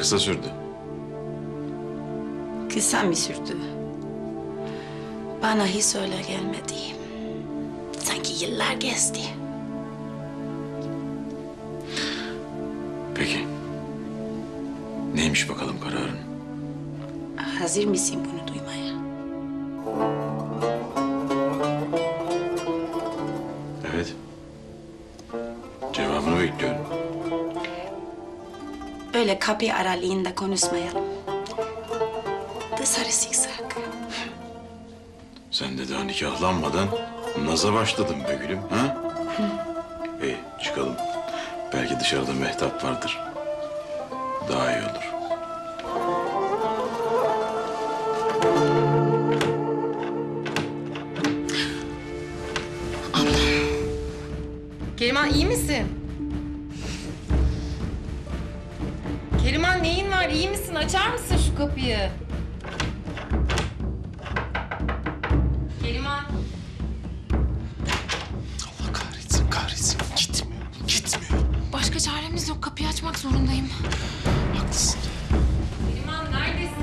kısa sürdü. Kısa mı sürdü? Bana hiç öyle gelmedi. Sanki yıllar geçti. Peki. Neymiş bakalım kararın? Hazır mısın bunu duymaya? Evet. Cevabını bekliyorum. Öyle kapı aralığında konuşmayalım. Dışarı çıksak. Sen de daha nikahlanmadan naza başladın be gülüm, ha? İyi, çıkalım. Belki dışarıda Mehtap vardır. Daha iyi olur. Keriman iyi misin? Keriman neyin var? İyi misin? Açar mısın şu kapıyı? Keriman. Allah kahretsin, kahretsin. Gitmiyor, gitmiyor. Başka çaremiz yok. Kapıyı açmak zorundayım. Haklısın. Keriman neredesin?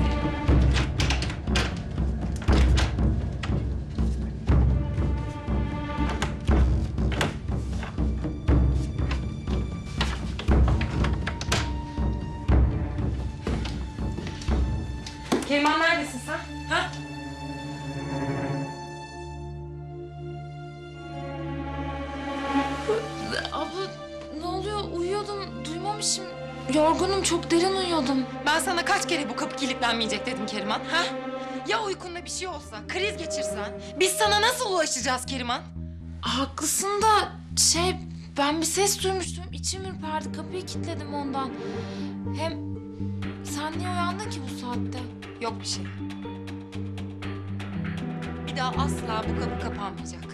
Keriman neredesin sen? Ha? Abla ne oluyor? Uyuyordum. Duymamışım. Yorgunum. Çok derin uyuyordum. Ben sana kaç kere bu kapı kilitlenmeyecek dedim Keriman, ha? Ya uykunda bir şey olsa, kriz geçirsen, biz sana nasıl ulaşacağız Keriman? Haklısın da ben bir ses duymuştum. İçim ürperdi. Kapıyı kilitledim ondan. Hem sen niye uyandın ki bu saatte? Yok bir şey. Bir daha asla bu kapı kapanmayacak.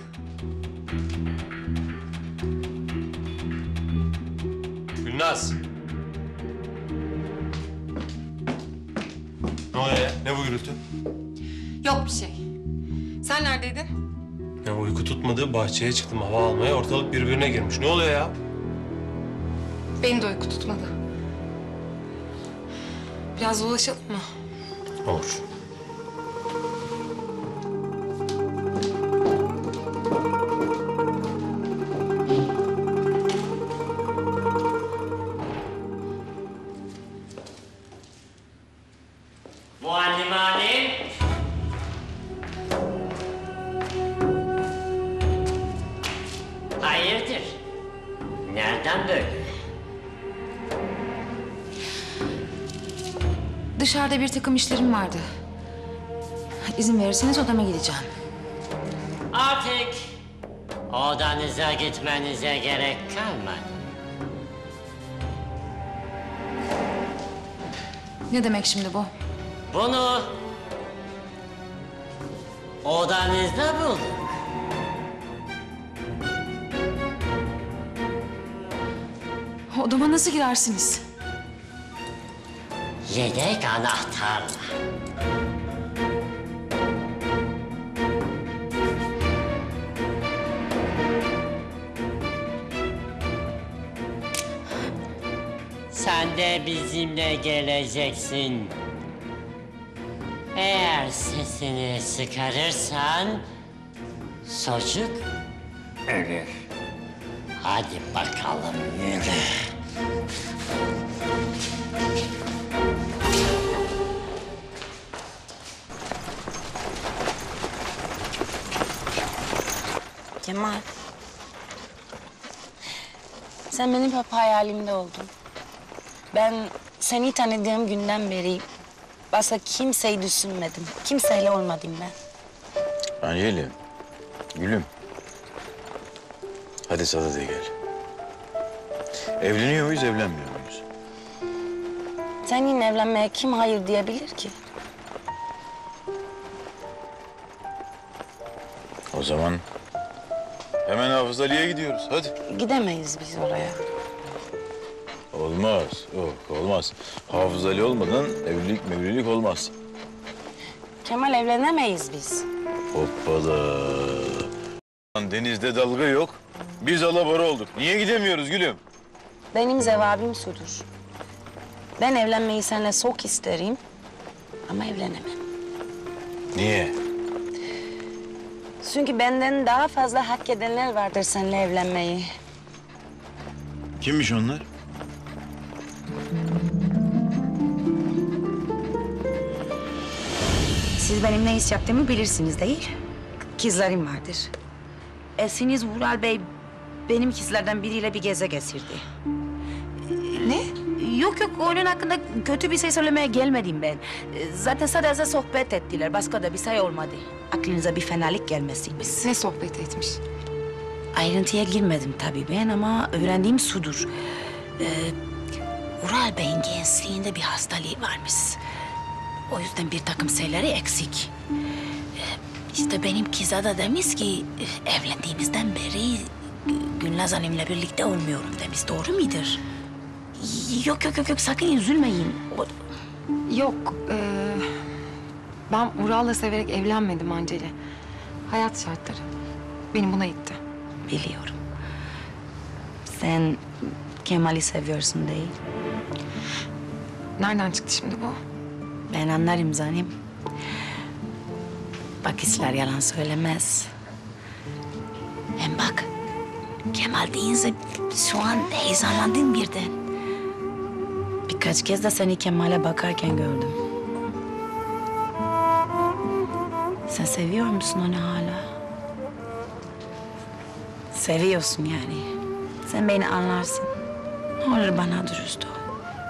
Gülnaz. Ne oluyor ya? Ne bu gürültü? Yok bir şey. Sen neredeydin? Ya uyku tutmadı, bahçeye çıktım hava almaya. Ortalık birbirine girmiş. Ne oluyor ya? Beni de uyku tutmadı. Biraz dolaşalım mı? Olur. Muallim hanım. Hayırdır? Nereden böyle? Dışarıda bir takım işlerim vardı. İzin verirseniz odama gideceğim. Artık odanıza gitmenize gerek kalmadı. Ne demek şimdi bu? Bunu odanızda bulduk. Odama nasıl girersiniz? Yedek anahtarla. Sen de bizimle geleceksin. Eğer sesini çıkarırsan çocuk ölür. Hadi bakalım yürü. Kemal. Sen benim hep hayalimde oldun. Ben seni tanıdığım günden beri başka kimseyi düşünmedim. Kimseyle olmadım ben. Angeli, gülüm. Hadi sadede gel. Evleniyor muyuz, evlenmiyor muyuz? Senin evlenmeye kim hayır diyebilir ki? O zaman hemen Hafız Ali'ye gidiyoruz. Hadi. Gidemeyiz biz oraya. Olmaz. Yok, olmaz. Hafız Ali olmadan evlilik mevlilik olmaz. Kemal evlenemeyiz biz. Hoppala. Denizde dalga yok. Biz alabora olduk. Niye gidemiyoruz gülüm? Benim cevabım şudur. Ben evlenmeyi seninle çok isterim ama evlenemem. Niye? Çünkü benden daha fazla hak edenler vardır seninle evlenmeyi. Kimmiş onlar? Siz benim ne iş yaptığımı bilirsiniz değil? Kızlarım vardır. Esiniz Vural Bey benim kızlardan biriyle bir geze geçirdi. Ne? Yok yok onun hakkında kötü bir şey söylemeye gelmedim ben. Zaten sadece sohbet ettiler. Başka da bir şey olmadı. Aklınıza bir fenalık gelmesin. Ne sohbet etmiş? Ayrıntıya girmedim tabii ben ama öğrendiğim sudur. Vural Bey'in gençliğinde bir hastalığı varmış. O yüzden bir takım şeyleri eksik. İşte benim kıza da demiş ki evlendiğimizden beri Gülnaz Hanım'la birlikte olmuyorum demiş. Doğru mudur? Yok sakın üzülmeyin. Yok. Ben Vural'la severek evlenmedim Anceli. Hayat şartları. Beni buna itti. Biliyorum. Sen Kemal'i seviyorsun değil. Nereden çıktı şimdi bu? Ben anlarım zanim. Bakışlar yalan söylemez. Hem bak, Kemal deyince şu an heyecanlandım birden. Birkaç kez de seni Kemal'e bakarken gördüm. Sen seviyor musun onu hala? Seviyorsun yani. Sen beni anlarsın. Ne olur bana dürüst ol.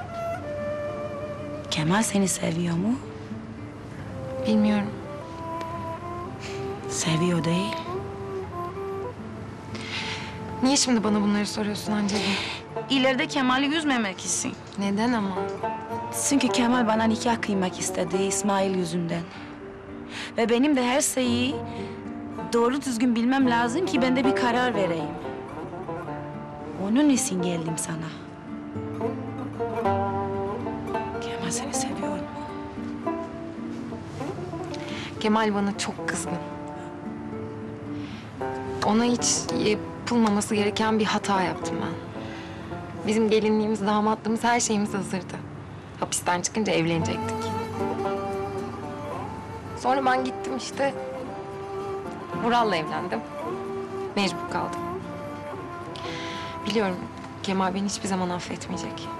Kemal seni seviyor mu? Bilmiyorum. Seviyor değil. Niye şimdi bana bunları soruyorsun Anceli? İleride Kemal'i üzmemek için. Neden ama? Çünkü Kemal bana nikah kıymak istedi İsmail yüzünden. Ve benim de her şeyi doğru düzgün bilmem lazım ki ben de bir karar vereyim. Onun için geldim sana. Kemal seni seviyor mu? Kemal bana çok kızgın. Ona hiç yapılmaması gereken bir hata yaptım ben. Bizim gelinliğimiz, damatlığımız, her şeyimiz hazırdı. Hapisten çıkınca evlenecektik. Sonra ben gittim işte. Vural'la evlendim. Mecbur kaldım. Biliyorum Kemal beni hiçbir zaman affetmeyecek.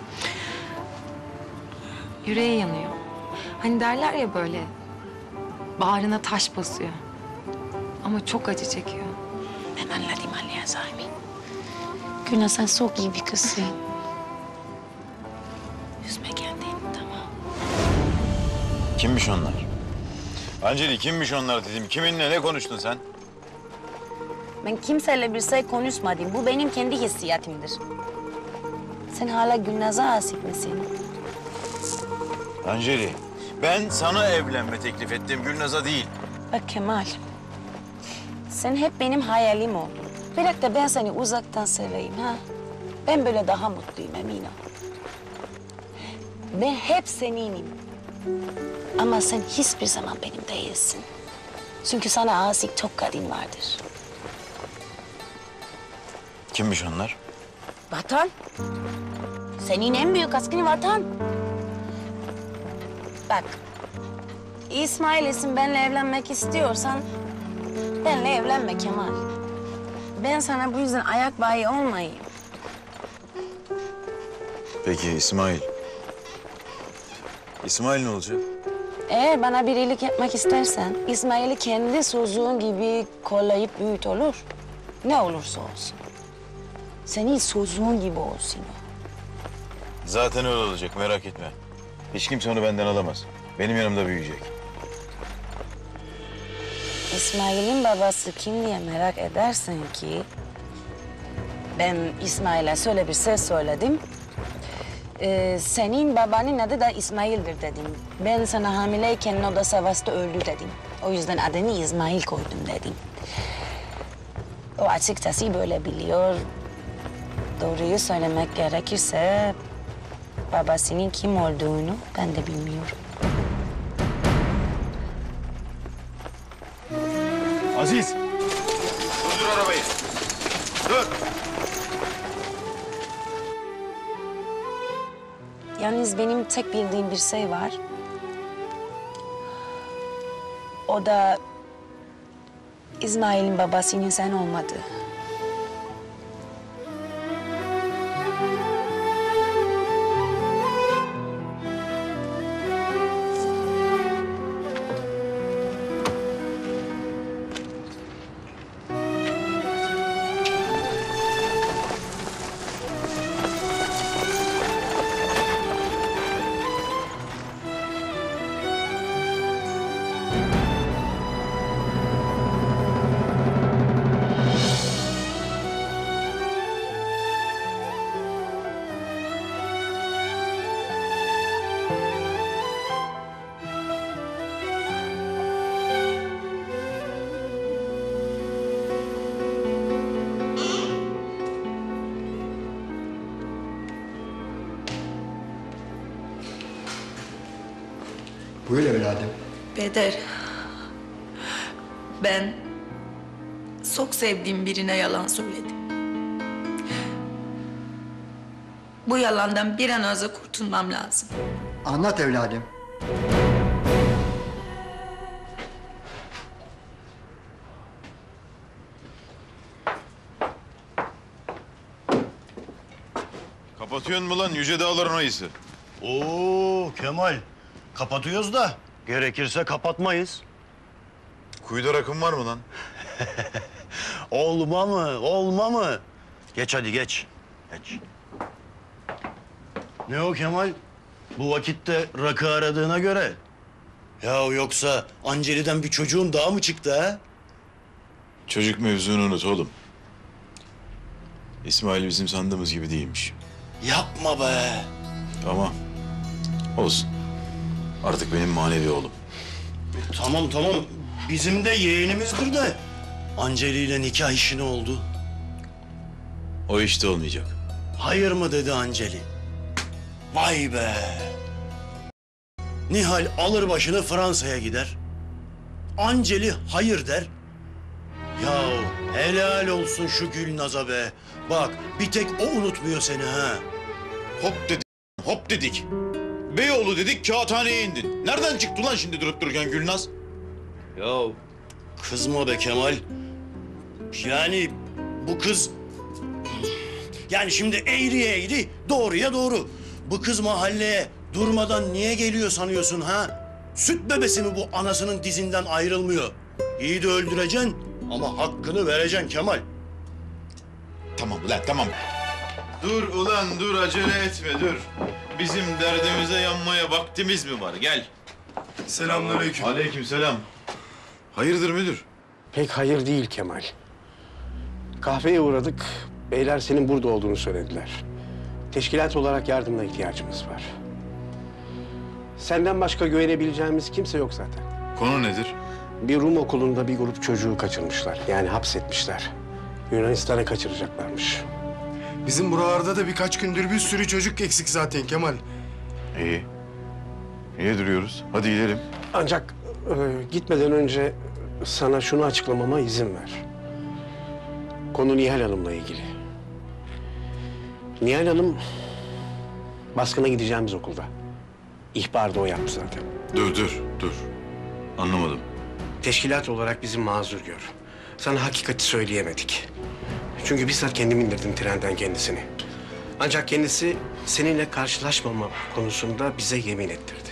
Yüreği yanıyor. Hani derler ya böyle, bağrına taş basıyor. Ama çok acı çekiyor. Ben anladım Aliye Zahmi. Gülnaz sen çok iyi bir kızsın. Üzme kendini tamam. Kimmiş onlar? Anceli kimmiş onlar dedim. Kiminle ne konuştun sen? Ben kimseyle bir şey konuşmadım. Bu benim kendi hissiyatımdır. Sen hala Gülnaz'a aşık mısın? Anceli, ben sana evlenme teklif ettim, Gülnaz'a değil. Bak Kemal, sen hep benim hayalim oldun. Bırak da ben seni uzaktan seveyim ha. Ben böyle daha mutluyum emin ol. Ben hep seninim. Ama sen hiçbir zaman benim değilsin. Çünkü sana aşık çok kadın vardır. Kimmiş onlar? Vatan. Senin en büyük aşkın Vatan. Bak, İsmail'sin benimle evlenmek istiyorsan benimle evlenme Kemal. Ben sana bu yüzden ayak bağı olmayayım. Peki İsmail? İsmail ne olacak? Eğer bana bir iyilik yapmak istersen İsmail'i kendi çocuğun gibi kollayıp büyüt olur. Ne olursa olsun. Senin çocuğun gibi olsun o. Zaten öyle olacak, merak etme. Hiç kimse onu benden alamaz. Benim yanımda büyüyecek. İsmail'in babası kim diye merak edersen ki... Ben İsmail'e şöyle bir şey söyledim. Senin babanın adı da İsmail'dir dedim. Ben sana hamileyken o da savaşta öldü dedim. O yüzden adını İsmail koydum dedim. O açıkçası böyle biliyor. Doğruyu söylemek gerekirse... babasının kim olduğunu ben de bilmiyorum. Aziz! Durdur arabayı. Dur! Yani Yalnız benim tek bildiğim bir şey var. O da İsmail'in babasının sen olmadığı. Buyur evladım. Peder, ben çok sevdiğim birine yalan söyledim. Bu yalandan bir an önce kurtulmam lazım. Anlat evladım. Kapatıyorsun mu lan Yüce Dağların ayısı? Oo Kemal, kapatıyoruz da gerekirse kapatmayız. Kuyuda rakım var mı lan? Olma mı, olma mı? Geç hadi geç. Geç. Ne o Kemal? Bu vakitte rakı aradığına göre. Ya yoksa Anceli'den bir çocuğun daha mı çıktı ha? Çocuk mevzunu unut oğlum. İsmail bizim sandığımız gibi değilmiş. Yapma be. Ama olsun. Artık benim manevi oğlum. Tamam tamam. Bizim de yeğenimizdir de. Anceli ile nikah işi ne oldu? O işte olmayacak. Hayır mı dedi Anceli? Vay be. Nihal alır başını Fransa'ya gider. Anceli hayır der. Ya helal olsun şu Gülnaz'a be. Bak bir tek o unutmuyor seni ha. Hop dedik, hop dedik. Beyoğlu dedik, kağıthaneye indin. Nereden çıktı lan şimdi durup dururken Gülnaz? Ya kızma be Kemal. Yani bu kız... Yani şimdi eğriye eğri, doğruya doğru. Bu kız mahalleye durmadan niye geliyor sanıyorsun ha? Süt bebesi mi bu anasının dizinden ayrılmıyor? İyi de öldüreceksin ama hakkını vereceksin Kemal. Tamam ulan tamam. Dur ulan dur, acele etme dur. Bizim derdimize yanmaya vaktimiz mi var? Gel. Selamünaleyküm. Aleykümselam. Hayırdır müdür? Pek hayır değil Kemal. Kahveye uğradık. Beyler senin burada olduğunu söylediler. Teşkilat olarak yardımına ihtiyacımız var. Senden başka güvenebileceğimiz kimse yok zaten. Konu nedir? Bir Rum okulunda bir grup çocuğu kaçırmışlar. Yani hapsetmişler. Yunanistan'a kaçıracaklarmış. Bizim buralarda da birkaç gündür bir sürü çocuk eksik zaten Kemal. İyi. Niye duruyoruz? Hadi gidelim. Ancak gitmeden önce sana şunu açıklamama izin ver. Konu Nihal Hanım'la ilgili. Nihal Hanım baskına gideceğimiz okulda. İhbarı da o yaptı zaten. Dur. Anlamadım. Teşkilat olarak bizi mazur gör. Sana hakikati söyleyemedik. Çünkü bizzat kendim indirdim trenden kendisini. Ancak kendisi seninle karşılaşmama konusunda bize yemin ettirdi.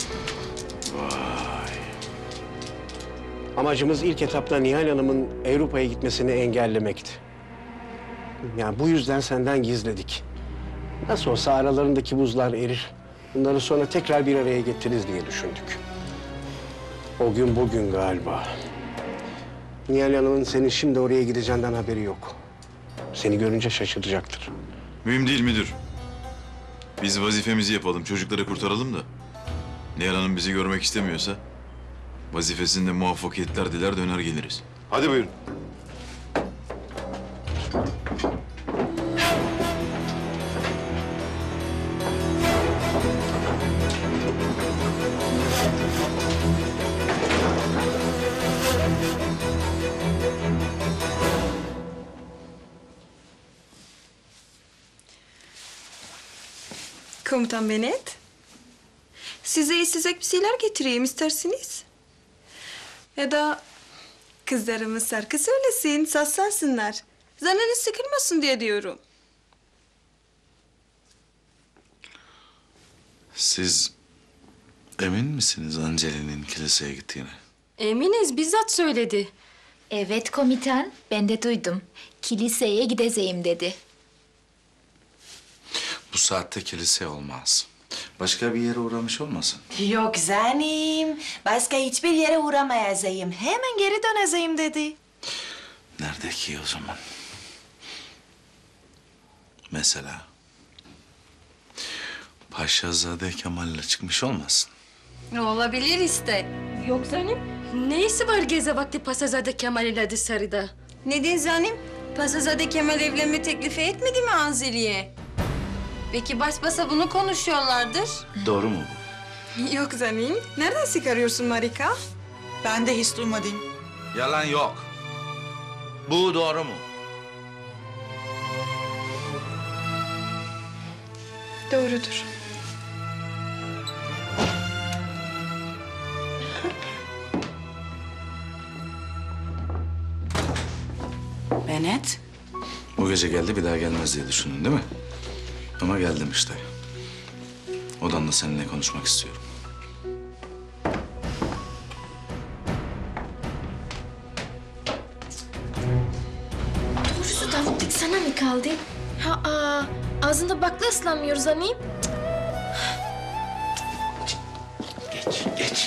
Vay. Amacımız ilk etapta Nihal Hanım'ın Avrupa'ya gitmesini engellemekti. Yani bu yüzden senden gizledik. Nasıl olsa aralarındaki buzlar erir. Bunları sonra tekrar bir araya getiririz diye düşündük. O gün bugün galiba. Nihal Hanım'ın senin şimdi oraya gideceğinden haberi yok. Seni görünce şaşıracaktır. Mühim değil müdür. Biz vazifemizi yapalım, çocukları kurtaralım da. Nihal Hanım bizi görmek istemiyorsa... vazifesinde muvaffakiyetler diler döner geliriz. Hadi buyurun. Komutan Bennett, Size içecek bir şeyler getireyim isterseniz. Ya da kızlarımız şarkı söylesin, saslansınlar. Canınız sıkılmasın diye diyorum. Siz emin misiniz Anceli'nin kiliseye gittiğine? Eminiz, bizzat söyledi. Evet komutan, ben de duydum. Kiliseye gideceğim dedi. Bu saatte kilise olmaz. Başka bir yere uğramış olmasın? Yok canım. Başka hiçbir yere uğramayacağım. Hemen geri döneceğim dedi. Nerede ki o zaman? Mesela Paşazade Kemal'le çıkmış olmasın? Olabilir işte. Yok canım. Ne işi var geze vakti Pasazade Kemal ile dışarıda? Neden canım? Pasazade Kemal evlenme teklifi etmedi mi Anzeli'ye? Belki baş başa bunu konuşuyorlardır. Doğru mu bu? Yok canım. Nereden çıkarıyorsun Marika? Ben de hiç duymadım. Yalan yok. Bu doğru mu? Doğrudur. Benet. Bu gece geldi bir daha gelmez diye düşündün değil mi? Ama geldim işte. Odamda seninle konuşmak istiyorum. Doğrusu Davut'luk sana mı kaldı? Ağzında bakla ıslanmıyor zanayım. Geç, geç.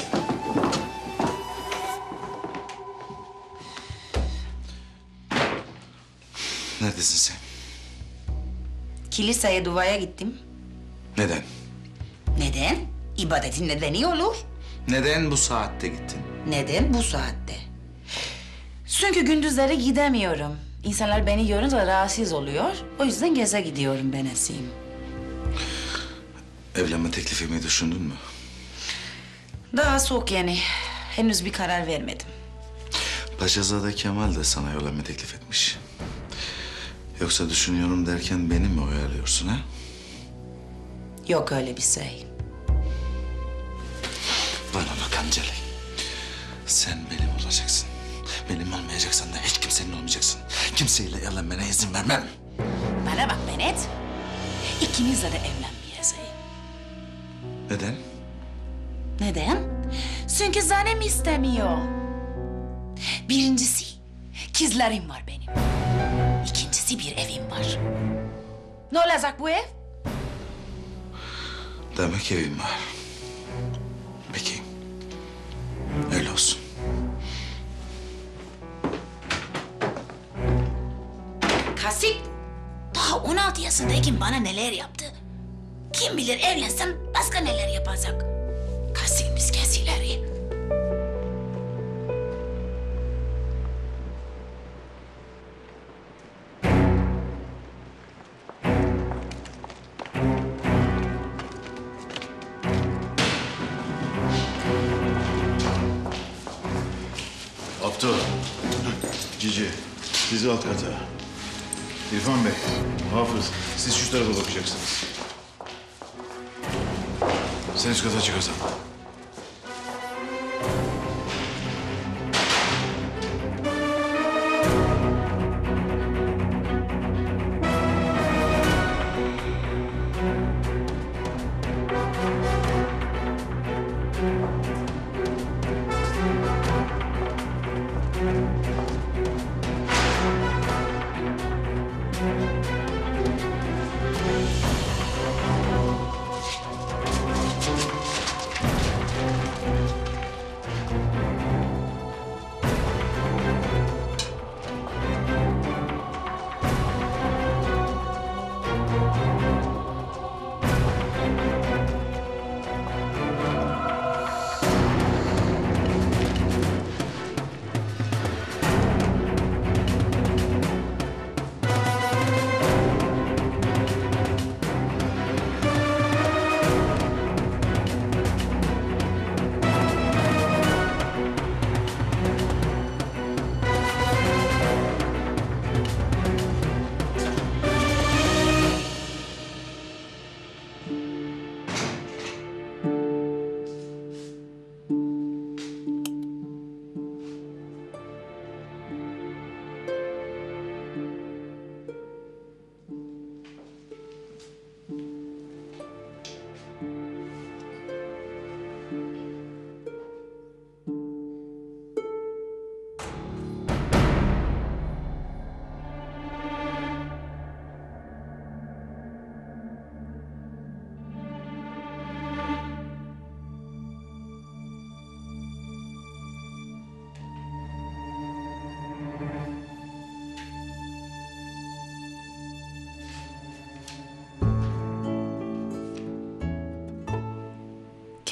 Neredesin sen? Kiliseye duaya gittim. Neden? Neden? İbadetin nedeni olur. Neden bu saatte gittin? Neden bu saatte? Çünkü gündüzleri gidemiyorum. İnsanlar beni görünce rahatsız oluyor. O yüzden geze gidiyorum ben Esim. Evlenme teklifimi düşündün mü? Daha çok yani. Henüz bir karar vermedim. Paşazade Kemal de sana evlenme teklif etmiş. Yoksa düşünüyorum derken beni mi oyalıyorsun ha? Yok öyle bir şey. Bana bak Anceli. Sen benim olacaksın. Benim olmayacaksan da hiç kimsenin olmayacaksın. Kimseyle evlenmene izin vermem. Bana bak Benet. İkimizle de evlenmeyeceğiz. Neden? Neden? Çünkü Zanem istemiyor. Birincisi, kızlarım var benim. İkincisi bir evim var. Ne olacak bu ev? Demek evim var. Peki. Öyle olsun. Kasip, daha 16 yaşındayken bana neler yaptı. Kim bilir evlensem başka neler yapacak. Kasipmiş kesileri. Abdü. Cici. Bizi alt kata. İrfan Bey, Hafız, siz şu tarafa bakacaksınız. Sen üst kata çık Hasan.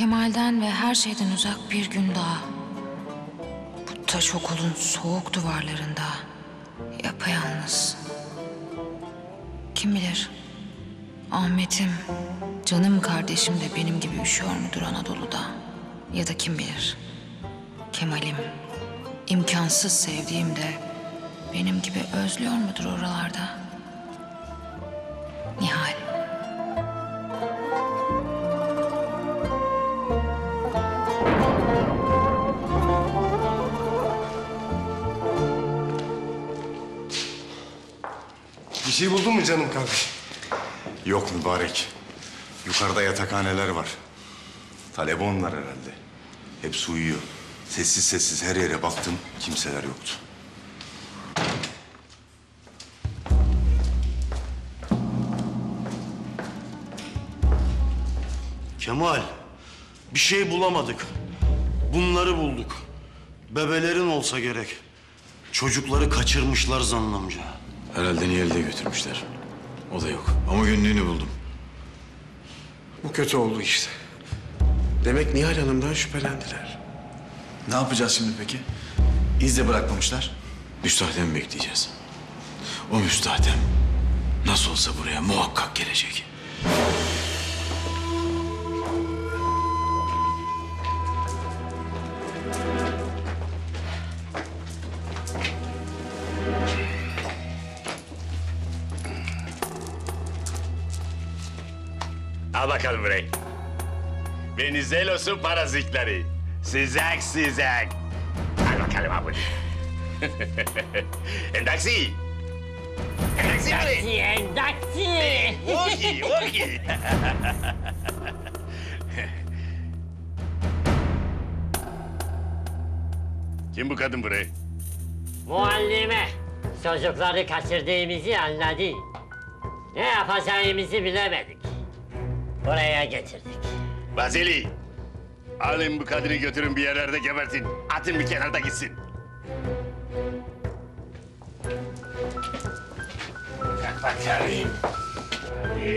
Kemal'den ve her şeyden uzak bir gün daha. Bu taş okulun soğuk duvarlarında yapayalnız. Kim bilir, Ahmet'im, canım kardeşim de benim gibi üşüyor mudur Anadolu'da? Ya da kim bilir, Kemal'im, imkansız sevdiğim de benim gibi özlüyor mudur oralarda? Nihal. Bir şey buldun mu canım kardeşim? Yok mübarek. Yukarıda yatakhaneler var. Talebi onlar herhalde. Hepsi uyuyor. Sessiz sessiz her yere baktım. Kimseler yoktu. Kemal, bir şey bulamadık. Bunları bulduk. Bebelerin olsa gerek. Çocukları kaçırmışlar Zanlı amca. Herhalde Nihal'i de götürmüşler. O da yok. Ama günlüğünü buldum. Bu kötü oldu işte. Demek Nihal Hanım'dan şüphelendiler. Ne yapacağız şimdi peki? İz de bırakmamışlar. Müstahdem bekleyeceğiz. O müstahdem nasıl olsa buraya muhakkak gelecek. Al bakalım burayı. Venizelos'un parazitleri. Sıcak sıcak. Al bakalım abi. Endaksi. Endaksi burayı. Endaksi. Oki, oki. Kim bu kadın burayı? Muallime. Çocukları kaçırdığımızı anladı. Ne yapacağımızı bilemedik. Buraya getirdik. Vasili. Alın bu kadını götürün bir yerlerde gebertin. Atın bir kenarda gitsin. Kalk bakalım. Hadi.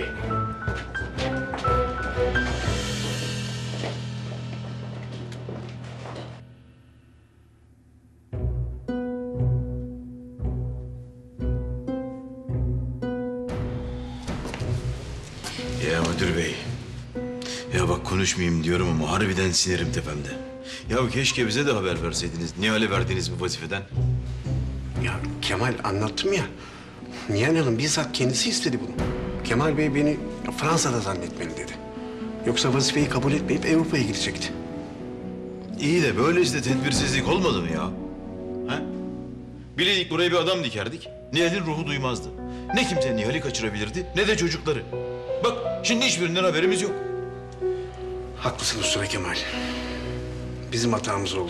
Ya müdür bey. Ya bak konuşmayayım diyorum ama harbiden sinirim tepemde. Ya keşke bize de haber verseydiniz. Nihal'e verdiğiniz bu vazifeden. Ya Kemal anlattım ya. Nihal Hanım bizzat kendisi istedi bunu. Kemal Bey beni Fransa'da zannetmeli dedi. Yoksa vazifeyi kabul etmeyip Avrupa'ya gidecekti. İyi de böylesi de tedbirsizlik olmadı mı ya? Ha? Bileydik buraya bir adam dikerdik. Nihal'in ruhu duymazdı. Ne kimse Nihal'i kaçırabilirdi ne de çocukları. Bak şimdi hiçbirinden haberimiz yok. Haklısın Usta Kemal. Bizim hatamız oldu.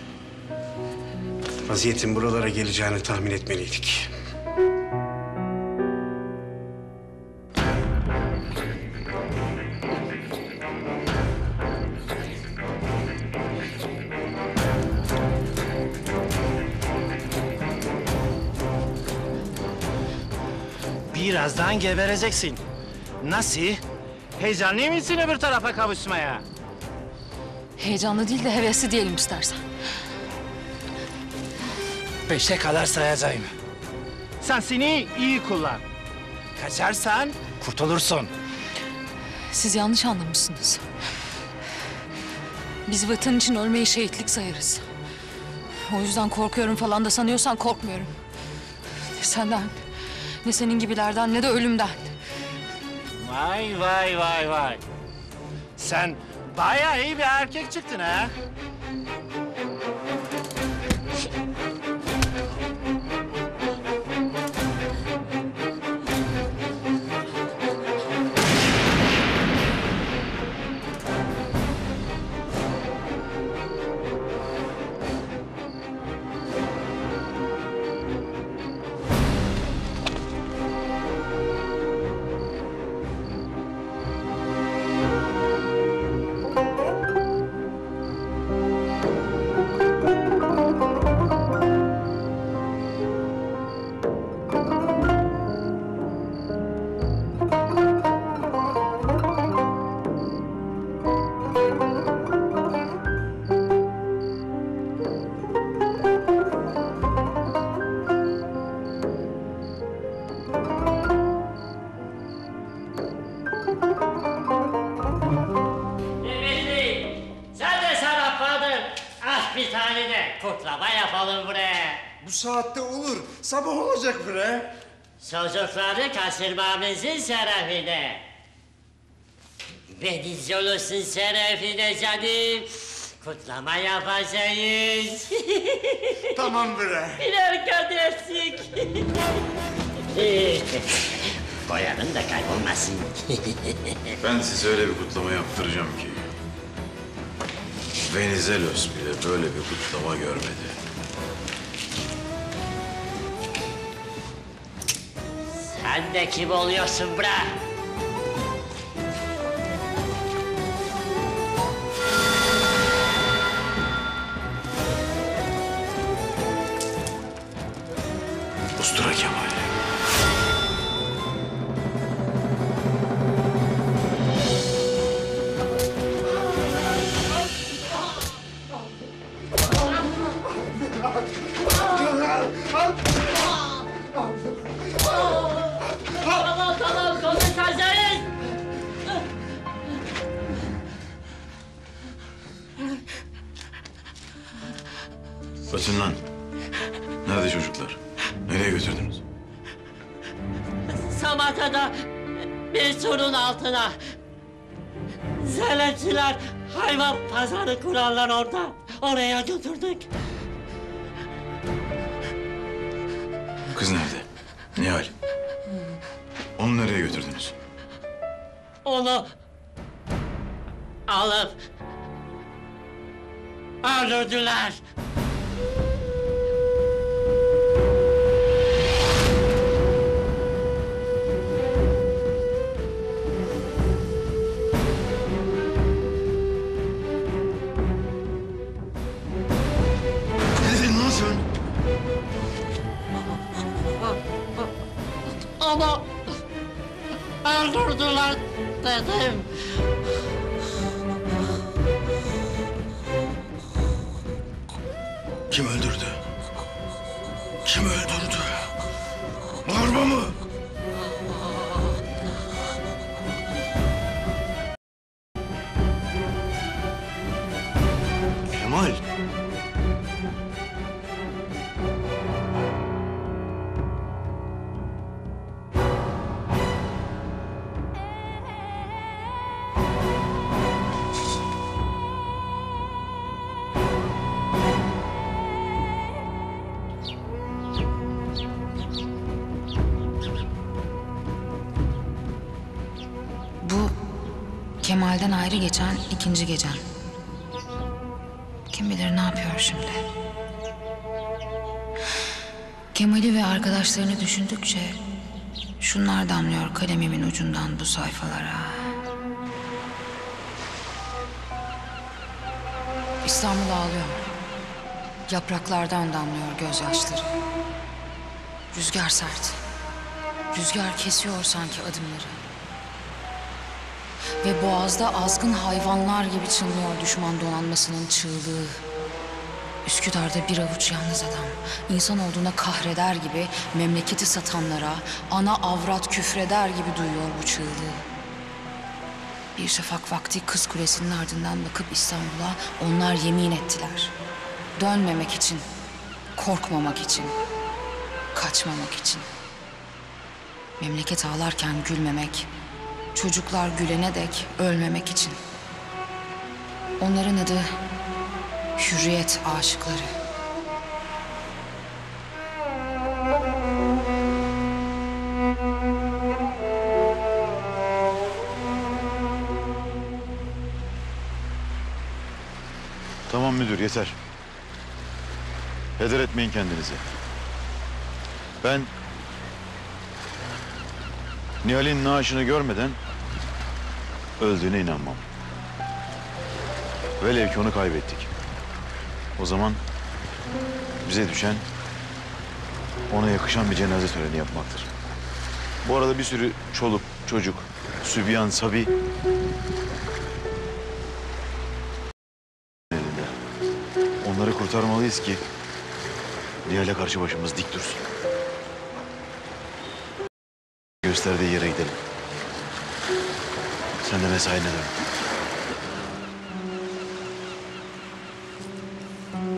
Vaziyetin buralara geleceğini tahmin etmeliydik. Birazdan gebereceksin. Nasıl? Heyecanlı mısın öbür tarafa kavuşmaya? Heyecanlı değil de hevesli diyelim istersen. 5'e kadar sayacağım. Sen seni iyi kullan. Kaçarsan kurtulursun. Siz yanlış anlamışsınız. Biz vatan için ölmeyi şehitlik sayarız. O yüzden korkuyorum falan da sanıyorsan korkmuyorum. Ne senden, ne senin gibilerden, ne de ölümden. Vay vay vay vay. Sen bayağı iyi bir erkek çıktın ha. bir tane de kutlama yapalım buraya. Bu saatte olur. Sabah olacak bre. Çocukları kaçırmamızın şerefine. Ve Dizyolos'un şerefine canım. Kutlama yapacağız. Tamam bre. Birer kadersik. Boyanın da kaybolmasın. Ben size öyle bir kutlama yaptıracağım ki. Venizelos bile böyle bir kutlama görmedi. Sen de kim oluyorsun bre? Ustura Kemal. Tamam konuşacağız. Kaçın lan. Nerede çocuklar? Nereye götürdünüz? Samatya'da bir surun altına. Zeletçiler hayvan pazarı kurarlar orada. Oraya götürdük. Kız nerede? Nihal. Onu nereye götürdünüz? Onu alıp öldürdüler. Ne dedin lan sen? Onu öldürdüler dedim. Kim öldürdü? Kim öldürdü? Barba mı? Kemal. Bu Kemal'den ayrı geçen ikinci gecem. Kim bilir ne yapıyor şimdi. Kemal'i ve arkadaşlarını düşündükçe şunlar damlıyor kalemimin ucundan bu sayfalara. İstanbul ağlıyor. Yapraklardan damlıyor gözyaşları. Rüzgar sert. Rüzgar kesiyor sanki adımları. Ve boğazda azgın hayvanlar gibi çınlıyor düşman donanmasının çığlığı. Üsküdar'da bir avuç yalnız adam, insan olduğuna kahreder gibi memleketi satanlara, ana avrat küfreder gibi duyuyor bu çığlığı. Bir şafak vakti Kız Kulesi'nin ardından bakıp İstanbul'a onlar yemin ettiler. Dönmemek için, korkmamak için, kaçmamak için. Memleket ağlarken gülmemek, çocuklar gülene dek ölmemek için. Onların adı hürriyet aşıkları. Tamam müdür, yeter. Heder etmeyin kendinizi. Ben Nihal'in naaşını görmeden öldüğüne inanmam. Velev ki onu kaybettik. O zaman bize düşen ona yakışan bir cenaze töreni yapmaktır. Bu arada bir sürü çoluk, çocuk, sübyan, sabi elinde. Onları kurtarmalıyız ki Nihal'e karşı başımız dik dursun. Gösterdiği yere gidelim. Sen de mesaine dön.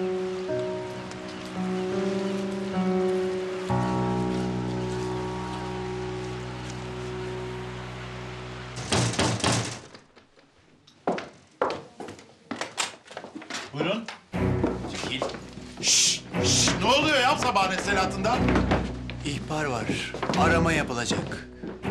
sabahın selatında? İhbar var. Arama yapılacak.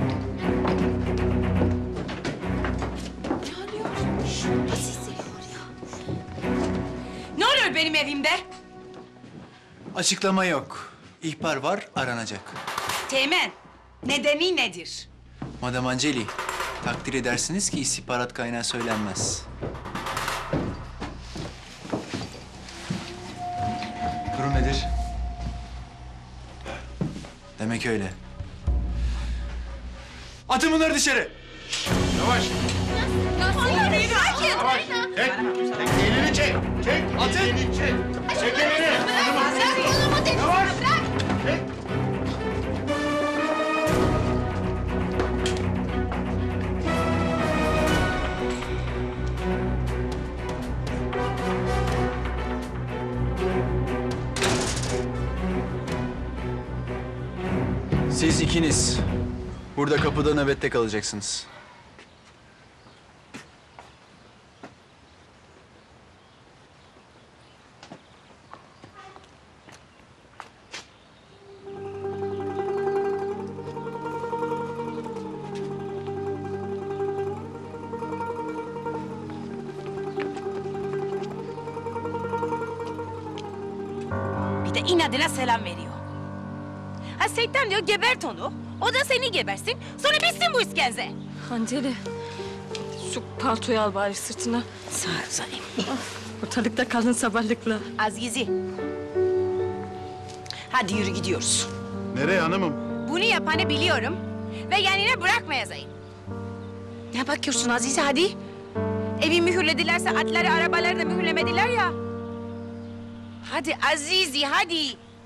Ne oluyor benim evimde? Açıklama yok. İhbar var, aranacak. Teğmen, nedeni nedir? Madam Anceli, takdir edersiniz ki istihbarat kaynağı söylenmez. Durum nedir? Demek öyle. Atın bunları dışarı! Yavaş. Yavaş. Çek. Çek elini çek. Çek. Atın. Elini çek. Çek elini. Yavaş. Çek. Siz ikiniz burada kapıda nöbette kalacaksınız. Bir de inadına selam veriyor. Ha Seyit'ten diyor gebert onu. O da seni gebersin. Sonra bitsin bu işkence. Hanceli, şu paltoyu al bari sırtına. Sağ ol Zalim. Ortalıkta kalın sabahlıkla. Azizi. Hadi yürü gidiyoruz. Nereye hanımım? Bunu yapanı biliyorum. Ve yanına bırakmayacağım. Ne bakıyorsun Azize hadi. Evi mühürledilerse atları, arabaları da mühürlemediler ya. Hadi Azizi hadi.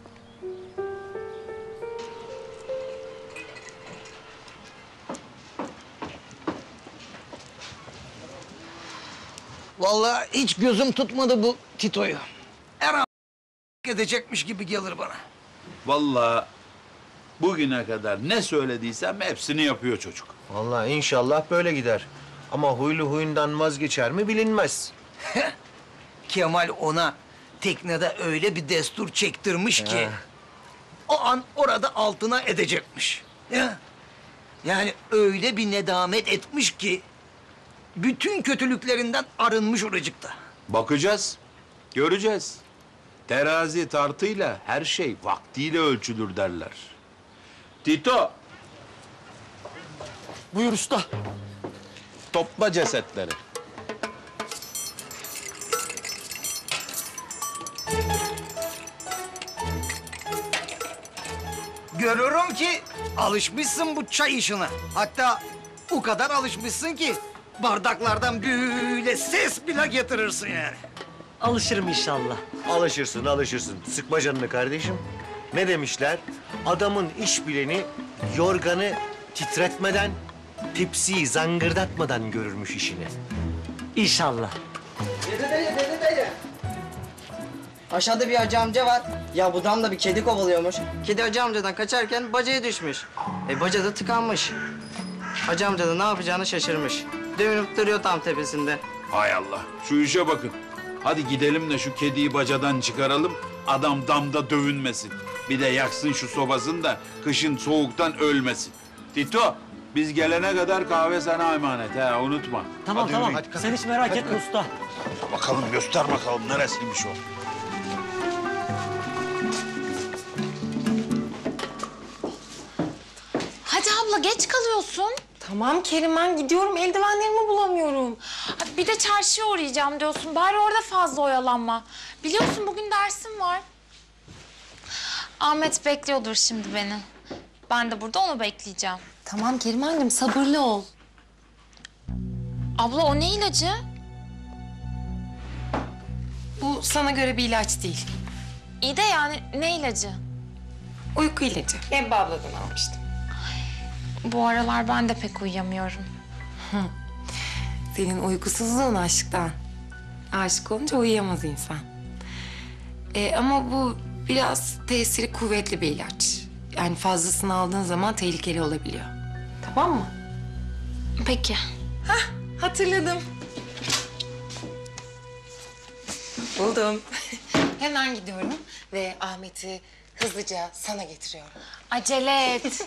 Vallahi hiç gözüm tutmadı bu Tito'yu. Her an edecekmiş gibi gelir bana. Vallahi bugüne kadar ne söylediysem hepsini yapıyor çocuk. Vallahi inşallah böyle gider. Ama huylu huyundan vazgeçer mi bilinmez. Kemal ona teknede öyle bir destur çektirmiş ki... ...o an orada altına edecekmiş. Ya. Yani öyle bir nedamet etmiş ki... ...bütün kötülüklerinden arınmış oracıkta. Bakacağız, göreceğiz. Terazi tartıyla her şey vaktiyle ölçülür derler. Tito. Buyur usta. Topla cesetleri. Görüyorum ki alışmışsın bu çay işine. Hatta o kadar alışmışsın ki bardaklardan böyle ses bile getirirsin yani. Alışırım inşallah. Alışırsın, alışırsın. Sıkma canını kardeşim. Ne demişler? Adamın iş bileni yorganı titretmeden, tepsiyi zangırdatmadan görürmüş işini. İnşallah. Dede dayı. Aşağıda bir hacı amca var. Ya bu dam da bir kedi kovalıyormuş. Kedi hacı amcadan kaçarken bacaya düşmüş. Baca da tıkanmış. Hacı amca da ne yapacağını şaşırmış. Dönüp duruyor tam tepesinde. Hay Allah, şu işe bakın. Hadi gidelim de şu kediyi bacadan çıkaralım. Adam damda dövünmesin. Bir de yaksın şu sobasını da kışın soğuktan ölmesin. Tito, biz gelene kadar kahve sana emanet ha, unutma. Tamam Hadi tamam. yürüyün. Sen hiç merak etme usta. Bakalım, göster bakalım neresiymiş o. Hadi abla geç kalıyorsun. Tamam Kerim ben gidiyorum eldivenlerimi bulamıyorum. Bir de çarşıya uğrayacağım diyorsun. Bari orada fazla oyalanma. Biliyorsun bugün dersim var. Ahmet bekliyordur şimdi beni. Ben de burada onu bekleyeceğim. Tamam Kerim annem sabırlı ol. Abla o ne ilacı? Bu sana göre bir ilaç değil. İyi de yani ne ilacı? Uyku ilacı. Ebbe abladan almıştım. Bu aralar ben de pek uyuyamıyorum. Senin uykusuzluğun aşktan. Aşık olunca uyuyamaz insan. Ama bu biraz tesiri kuvvetli bir ilaç. Yani fazlasını aldığın zaman tehlikeli olabiliyor. Tamam mı? Peki. Hatırladım. Buldum. Hemen gidiyorum ve Ahmet'i Hızlıca sana getiriyorum. Acele et.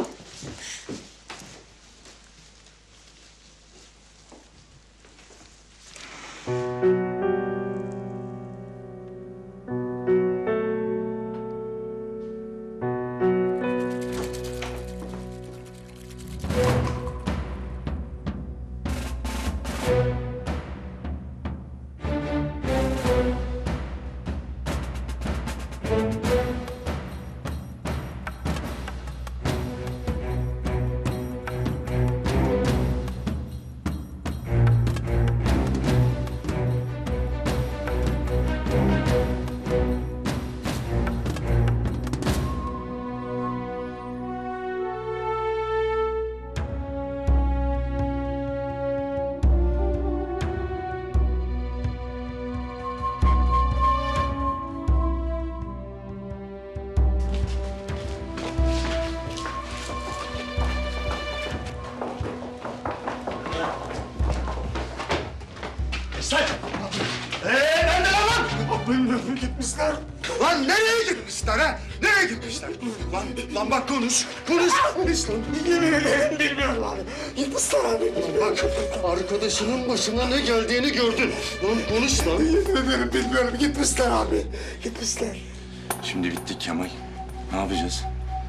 Nerede lan? Bilmiyorum, gitmişler. Lan nereye gitmişler ha? Nereye gitmişler? Lan bak konuş. Konuş lan. Yemin ederim bilmiyorum abi. Gitmişler abi. Bak arkadaşının başına ne geldiğini gördün. Lan konuş lan. Yemin ederim bilmiyorum. Gitmişler abi. Gitmişler. Şimdi bittik Kemal. Ne yapacağız?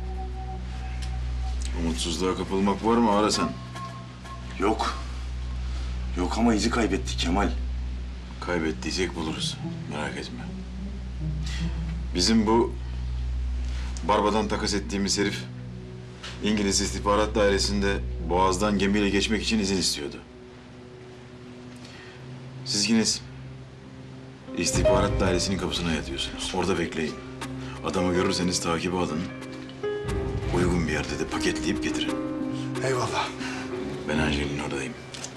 Umutsuzluğa kapılmak var mı Ara sen? Yok. Yok ama izi kaybettik Kemal. Kaybettiysek buluruz. Merak etme. Bizim bu Barba'dan takas ettiğimiz herif İngiliz İstihbarat Dairesi'nde Boğaz'dan gemiyle geçmek için izin istiyordu. Siz ikiniz İstihbarat Dairesi'nin kapısına yatıyorsunuz. Orada bekleyin. Adamı görürseniz takibe alın. Uygun bir yerde de paketleyip getirin. Eyvallah. Ben Angel'in oradayım.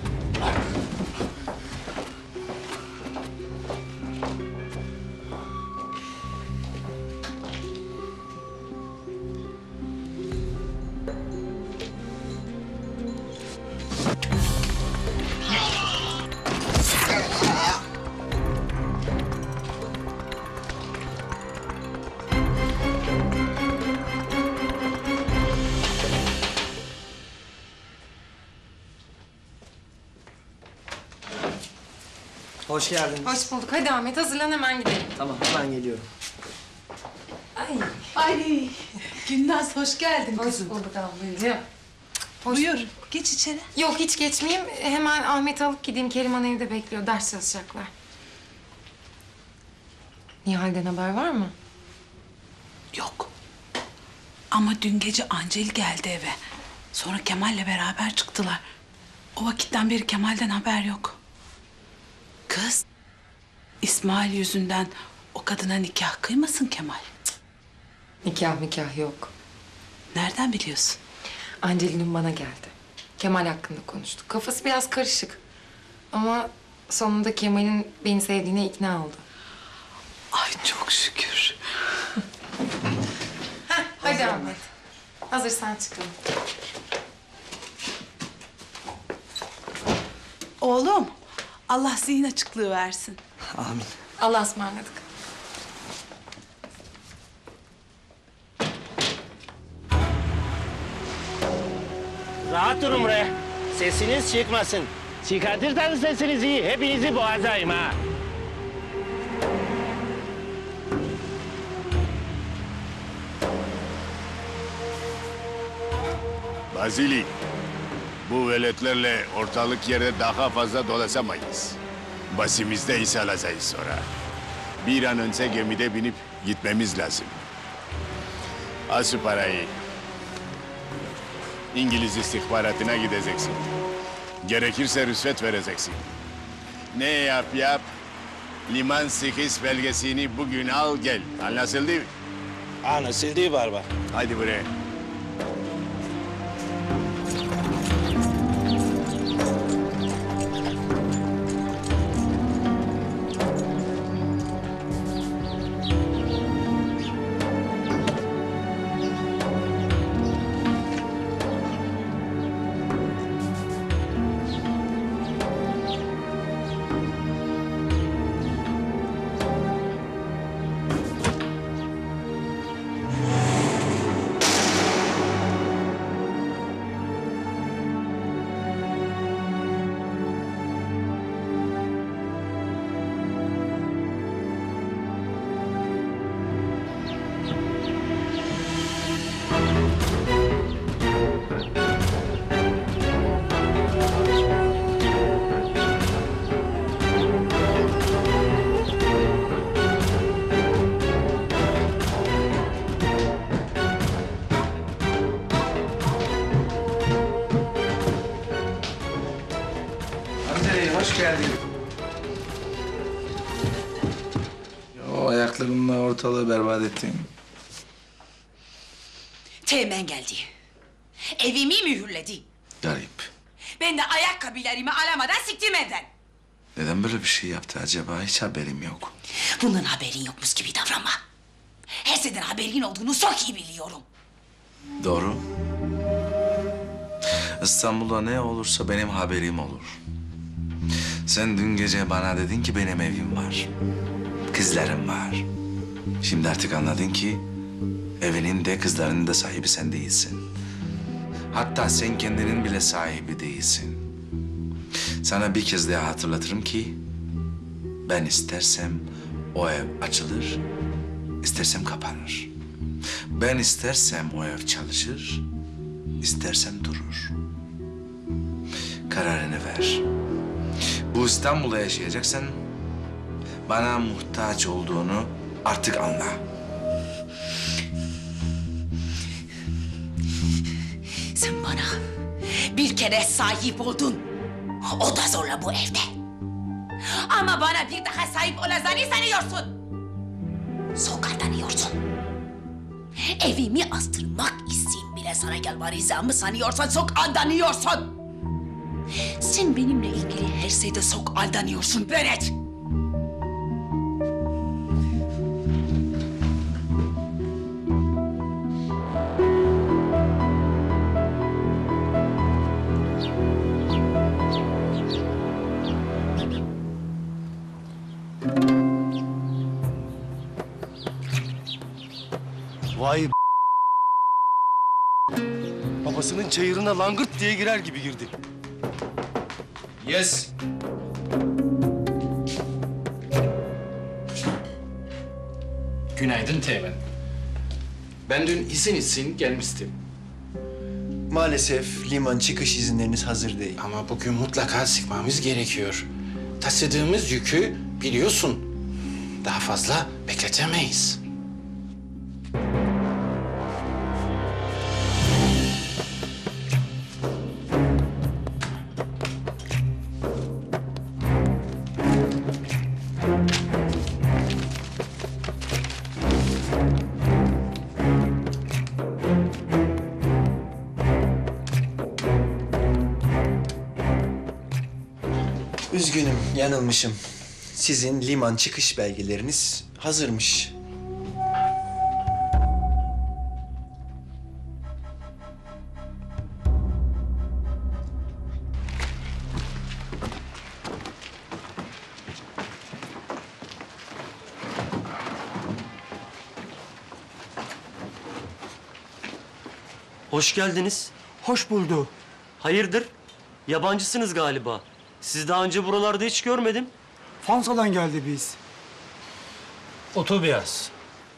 Hoş geldin. Hoş bulduk. Hadi Ahmet hazırlan hemen gidelim. Tamam, hemen geliyorum. Ay Gülnaz hoş geldin kızım. Hoş bulduk ablacığım. Buyur, geç içeri. Yok hiç geçmeyeyim. Hemen Ahmet'i alıp gideyim. Keriman evde bekliyor. Ders çalışacaklar. Nihal'den haber var mı? Yok. Ama dün gece Ancel geldi eve. Sonra Kemal'le beraber çıktılar. O vakitten beri Kemal'den haber yok. Kız, İsmail yüzünden o kadına nikah kıymasın Kemal. Nikah yok. Nereden biliyorsun? Angelin'in bana geldi. Kemal hakkında konuştuk. Kafası biraz karışık. Ama sonunda Kemal'in beni sevdiğine ikna oldu. Ay çok şükür. Hadi Ahmet. Hazırsan çıkalım. Oğlum, Allah zihin açıklığı versin. Amin. Allah'a ısmarladık. Rahat durun buraya. Sesiniz çıkmasın. Çıkartırsanız sesinizi hepinizi boğazayım ha. Basili, bu veletlerle ortalık yerde daha fazla dolaşamayız. Başımızda iş alacağız sonra. Bir an önce gemide binip gitmemiz lazım. Al şu parayı. İngiliz istihbaratına gideceksin. Gerekirse rüşvet vereceksin. Ne yap yap, liman 8 belgesini bugün al gel. Anlaşıldı mı? Anlaşıldı Barbar. Hadi buraya. laflarınla ortalığı berbat ettin. Teğmen geldi. Evimi mühürledi. Garip. Ben de ayakkabılarımı alamadan siktim evden. Neden böyle bir şey yaptı acaba? Hiç haberim yok. Bundan haberin yokmuş gibi davranma. Her şeyden haberin olduğunu çok iyi biliyorum. Doğru. İstanbul'da ne olursa benim haberim olur. Sen dün gece bana dedin ki benim evim var. Kızlarım var. Şimdi artık anladın ki evinin de kızlarının da sahibi sen değilsin. Hatta sen kendinin bile sahibi değilsin. Sana bir kez daha hatırlatırım ki ben istersem o ev açılır, istersem kapanır. Ben istersem o ev çalışır, istersem durur. Kararını ver. Bu İstanbul'da yaşayacaksan bana muhtaç olduğunu artık anla. Sen bana bir kere sahip oldun. O da zorla bu evde. Ama bana bir daha sahip olacağını sanıyorsun. Çok aldanıyorsun. Evimi astırmak için bile sana yalvaracağımı sanıyorsan çok aldanıyorsun. Sen benimle ilgili her şeyde çok aldanıyorsun Benet. Vay babasının çayırına langırt diye girer gibi girdi. Yes. Günaydın Teğmen. Ben dün izin için gelmiştim. Maalesef liman çıkış izinleriniz hazır değil. Ama bugün mutlaka çıkmamız gerekiyor. Taşıdığımız yükü biliyorsun. Daha fazla bekletemeyiz. Üzgünüm, yanılmışım. Sizin liman çıkış belgeleriniz hazırmış. Hoş geldiniz. Hoş buldu. Hayırdır? Yabancısınız galiba. Sizi daha önce buralarda hiç görmedim. Fransa'dan geldi biz. Otur biraz.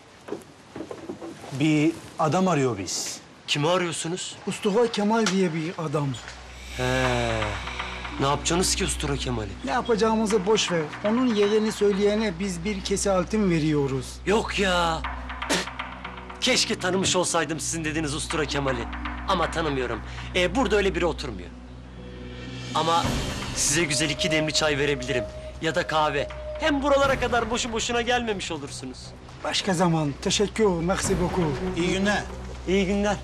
Bir adam arıyor biz. Kimi arıyorsunuz? Ustura Kemal diye bir adam. He. Ne yapacaksınız ki Ustura Kemal'i? Ne yapacağımızı boş ver. Onun yerini söyleyene biz bir kese altın veriyoruz. Yok ya. Keşke tanımış olsaydım sizin dediğiniz Ustura Kemal'i. Ama tanımıyorum. Burada öyle biri oturmuyor. Ama size güzel 2 demli çay verebilirim. Ya da kahve. Hem buralara kadar boşu boşuna gelmemiş olursunuz. Başka zaman. Teşekkür, merci beaucoup. İyi günler. İyi günler.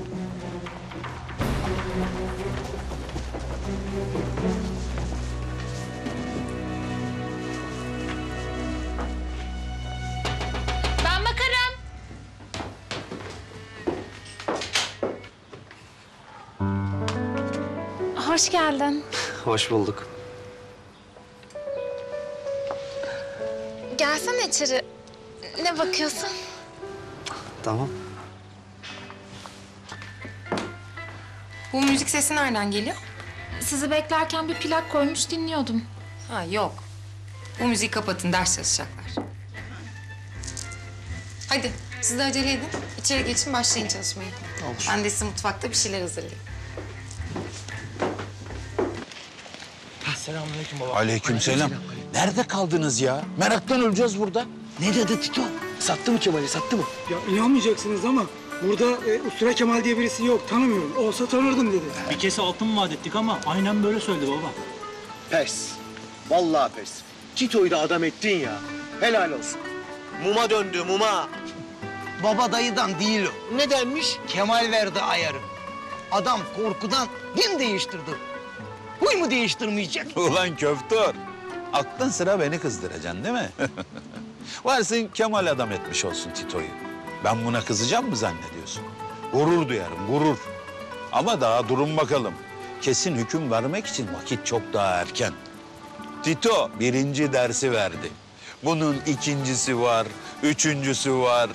Ben bakarım. Hoş geldin. Hoş bulduk. Gelsene içeri. Ne bakıyorsun? Tamam. Bu müzik sesi nereden geliyor? Sizi beklerken bir plak koymuş dinliyordum. Ha yok. Bu müziği kapatın, ders çalışacaklar. Hadi siz de acele edin. İçeri geçin, başlayın çalışmaya. Olur. Ben de size mutfakta bir şeyler hazırlayayım. Selamünaleyküm baba. Aleykümselam. Nerede kaldınız ya? Meraktan öleceğiz burada. Ne dedi Tito? Sattı mı Kemal'i, sattı mı? Ya inanmayacaksınız ama burada Ustura Kemal diye birisi yok. Tanımıyorum. Olsa tanırdım dedi. Bir kese altın vaat ettik ama aynen böyle söyledi baba. Pes. Vallahi pes. Tito'yu da adam ettin ya. Helal olsun. Muma döndü, muma. Baba dayıdan değil o. Nedenmiş? Kemal verdi ayarı. Adam korkudan din değiştirdi. Huy mu değiştirmeyecek? Ulan köftör, aklın sıra beni kızdıracaksın değil mi? Varsın Kemal adam etmiş olsun Tito'yu. Ben buna kızacağım mı zannediyorsun? Gurur duyarım, gurur. Ama daha durun bakalım. Kesin hüküm vermek için vakit çok daha erken. Tito 1. dersi verdi. Bunun 2.'si var, 3.'sü var.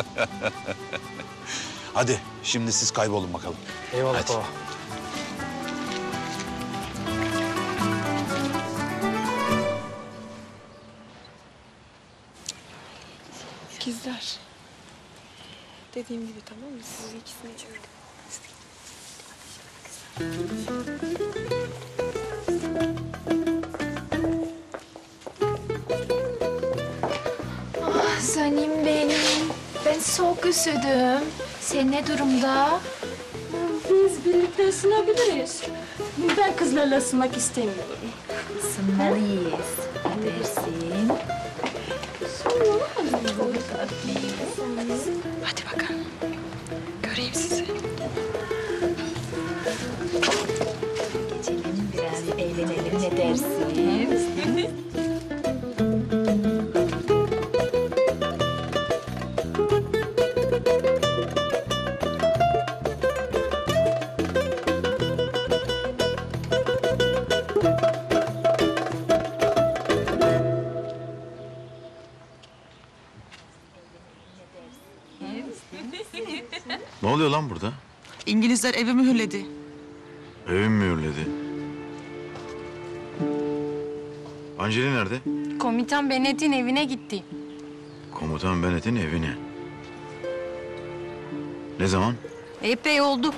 Hadi şimdi siz kaybolun bakalım. Eyvallah Hadi. baba. İkizler. Dediğim gibi tamam mı? Siz ikisini çağırın. Ah Zanim benim. Ben çok üşüdüm. Sen ne durumda? Biz birlikte ısınabiliriz. Ben kızlarla ısınmak istemiyorum. Isınmalıyız. Dersin. Hadi bakalım. Göreyim sizi. Geçelim biraz eğlenelim ne dersin? Ne oluyor lan burada? İngilizler evi mühürledi. Evim mühürledi. Anceli nerede? Komutan Bennett'in evine gitti. Komutan Bennett'in evine. Ne zaman? Epey oldu.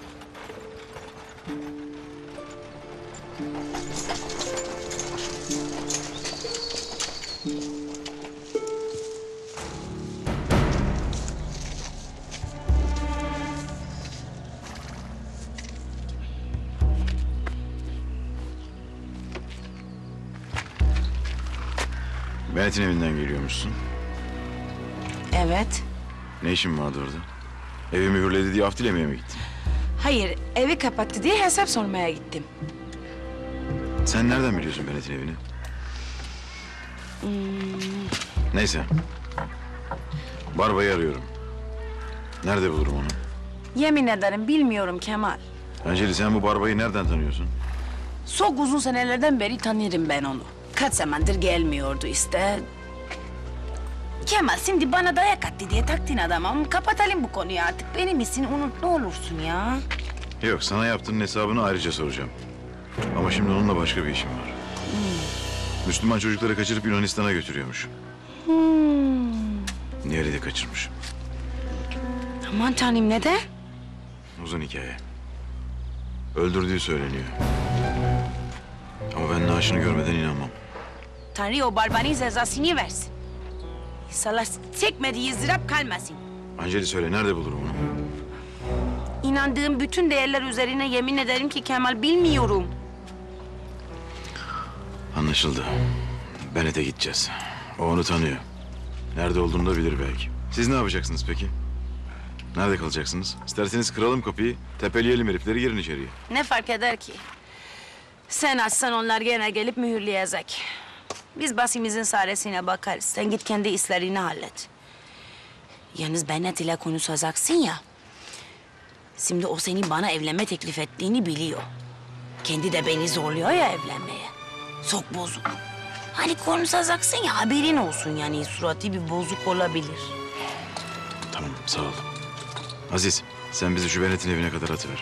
Bennett'in evinden geliyormuşsun. Evet. Ne işin vardı orada? Evi mühürledi diye af dilemeye mi gittin? Hayır, evi kapattı diye hesap sormaya gittim. Sen nereden biliyorsun Bennett'in evini? Neyse. Barba'yı arıyorum. Nerede bulurum onu? Yemin ederim bilmiyorum Kemal. Anceli sen bu Barba'yı nereden tanıyorsun? Çok uzun senelerden beri tanırım ben onu. Kaç zamandır gelmiyordu işte. Kemal şimdi bana dayak attı diye taktın adamım. Kapatalım bu konuyu artık. Benim için unut ne olursun ya. Yok, sana yaptığının hesabını ayrıca soracağım. Ama şimdi onunla başka bir işim var. Müslüman çocukları kaçırıp Yunanistan'a götürüyormuş. Nihal'i de kaçırmış. Aman tanrım neden? Uzun hikaye. Öldürdüğü söyleniyor. Ama ben naaşını görmeden inanmam. Tanrı o barbarın cezasını versin. İnsanlar çekmediği ızdırap kalmasın. Anceli söyle, nerede bulurum onu? İnandığım bütün değerler üzerine yemin ederim ki Kemal bilmiyorum. Anlaşıldı. Bennett'e gideceğiz. O onu tanıyor. Nerede olduğunu da bilir belki. Siz ne yapacaksınız peki? Nerede kalacaksınız? İsterseniz kıralım kapıyı, tepeleyelim herifleri, girin içeriye. Ne fark eder ki? Sen açsan onlar gene gelip mühürleyecek. Biz başımızın çaresine bakarız. Sen git kendi işlerini hallet. Yalnız Bennett ile konuşacaksın ya. Şimdi o senin bana evlenme teklif ettiğini biliyor. Kendi de beni zorluyor ya evlenmeye. Çok bozuk. Hani konuşacaksın ya haberin olsun yani suratı bir bozuk olabilir. Tamam, sağ ol. Aziz, sen bizi şu Bennett'in evine kadar atıver.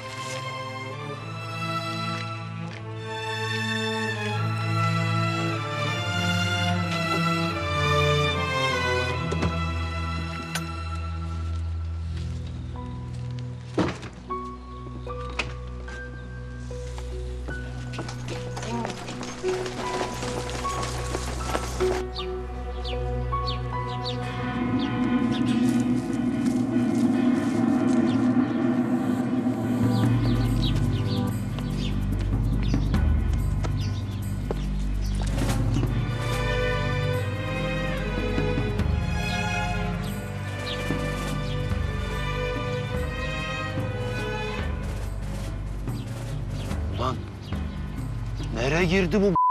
eve girdi bu.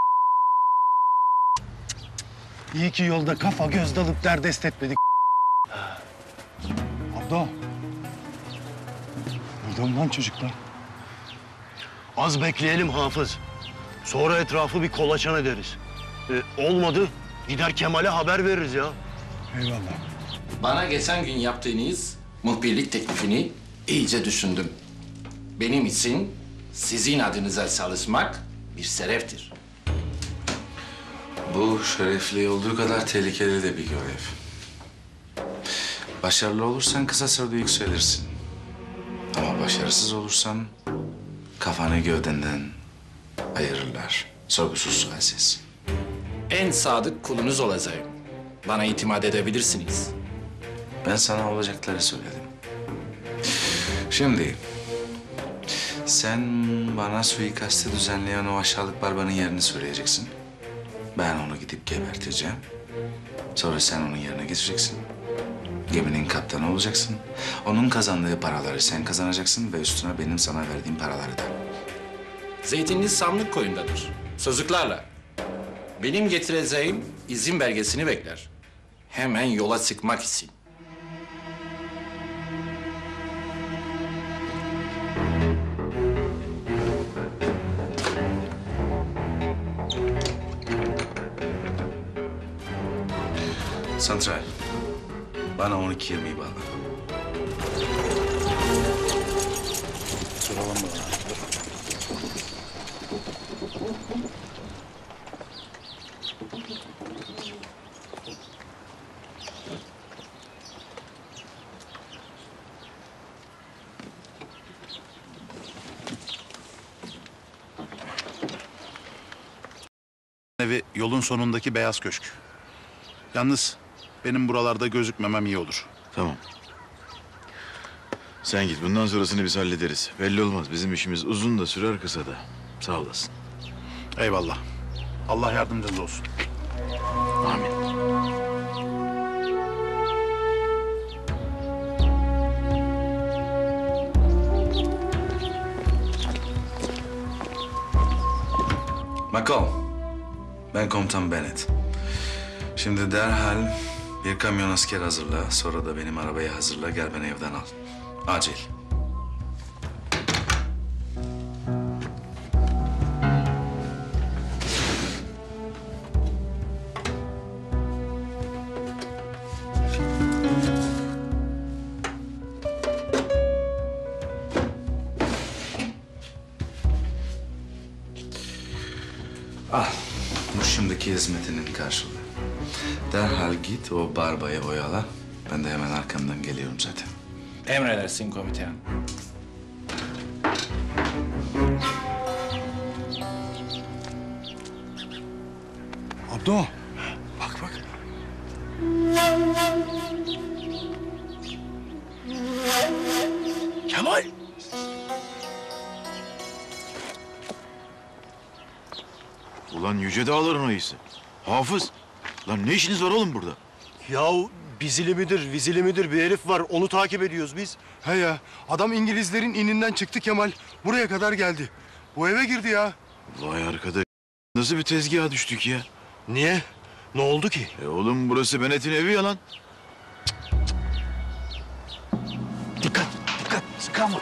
İyi ki yolda kafa göz dalıp derdest etmedik. Abla. Burada mı lan çocuklar? Az bekleyelim Hafız. Sonra etrafı bir kolaçan ederiz. Olmadı gider Kemal'e haber veririz ya. Eyvallah. Bana geçen gün yaptığınız muhbirlik teklifini iyice düşündüm. Benim için sizin adınıza çalışmak bir şereftir. Bu şerefli olduğu kadar tehlikeli de bir görev. Başarılı olursan kısa sürede yükselirsin. Ama başarısız olursan kafanı gövdenden ayırırlar. Sorgusuz sualsiz. En sadık kulunuz olacağım. Bana itimat edebilirsiniz. Ben sana olacakları söyledim. Şimdi sen bana suikasti düzenleyen o aşağılık barbanın yerini söyleyeceksin. Ben onu gidip geberteceğim. Sonra sen onun yerine geçeceksin. Geminin kaptanı olacaksın. Onun kazandığı paraları sen kazanacaksın ve üstüne benim sana verdiğim paraları da. Zeytinli Samlık koyundadır. Sözlüklerle. Benim getireceğim izin belgesini bekler. Hemen yola çıkmak için. Santral, bana 12-20'yi bağla. Evi yolun sonundaki beyaz köşk. Yalnız benim buralarda gözükmemem iyi olur. Tamam. Sen git. Bundan sonrasını biz hallederiz. Belli olmaz. Bizim işimiz uzun da sürer, kısa da. Sağ olasın. Eyvallah. Allah yardımcınız olsun. Amin. Makol, ben komutan Bennett. Şimdi derhal bir kamyon asker hazırla, sonra da benim arabayı hazırla, gel beni evden al. Acil. Al, bu şimdiki hizmetinin karşılığı. Derhal git o barbayı oyala. Ben de hemen arkamdan geliyorum zaten. Emredersin komutan. Abdo. Bak bak. Kemal. Ulan Yüce Dağların ayısı. Hafız. Lan ne işiniz var oğlum burada? Yahu bizili midir, vizili midir bir herif var. Onu takip ediyoruz biz. He ya, adam İngilizlerin ininden çıktı Kemal. Buraya kadar geldi. Bu eve girdi ya. Vay arkadaş. Nasıl bir tezgaha düştük ya? Niye? Ne oldu ki? Oğlum burası Bennett'in evi ya lan. Dikkat, dikkat. Sıkama.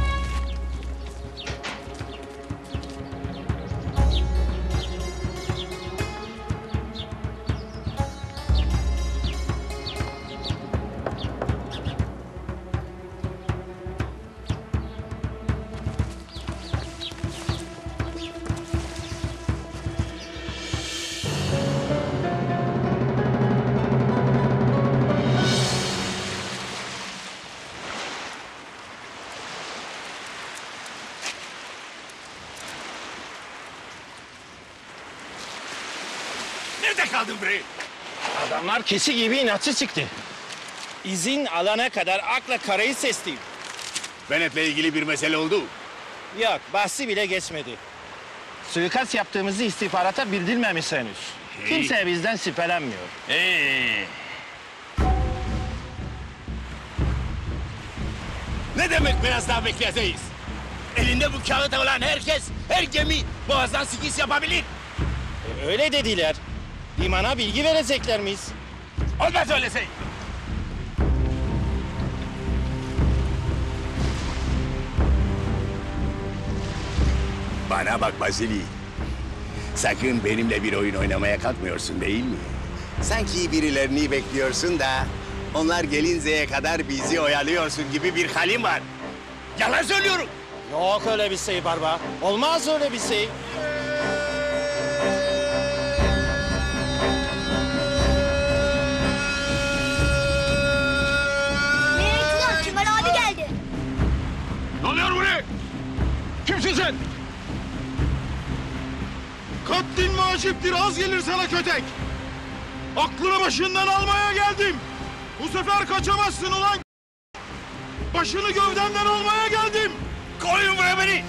Nerede kaldın bre? Adamlar kesi gibi inatçı çıktı. İzin alana kadar akla karayı sesliyim. Bennett'le ilgili bir mesele oldu. Yok, bahsi bile geçmedi. Suikast yaptığımızı istihbarata bildirmemiş henüz. Kimse bizden şüphelenmiyor. Ne demek biraz daha bekleyeceğiz? Elinde bu kağıt olan herkes, her gemi boğazdan sikis yapabilir. Öyle dediler. Limana bilgi verecekler miyiz? Olmaz öyle şey. Bana bak Basili. Sakın benimle bir oyun oynamaya kalkmıyorsun değil mi? Sanki birilerini bekliyorsun da onlar gelinceye kadar bizi oyalıyorsun gibi bir halin var. Yalan söylüyorum. Yok öyle bir şey Barba. Olmaz öyle bir şey. Ulan Kemal abi geldi. Ne oluyor buraya? Kimsin sen? Katlin vaciptir, az gelir sana kötek. Aklını başından almaya geldim. Bu sefer kaçamazsın ulan. Başını gövdemden almaya geldim. Koyun buraya beni.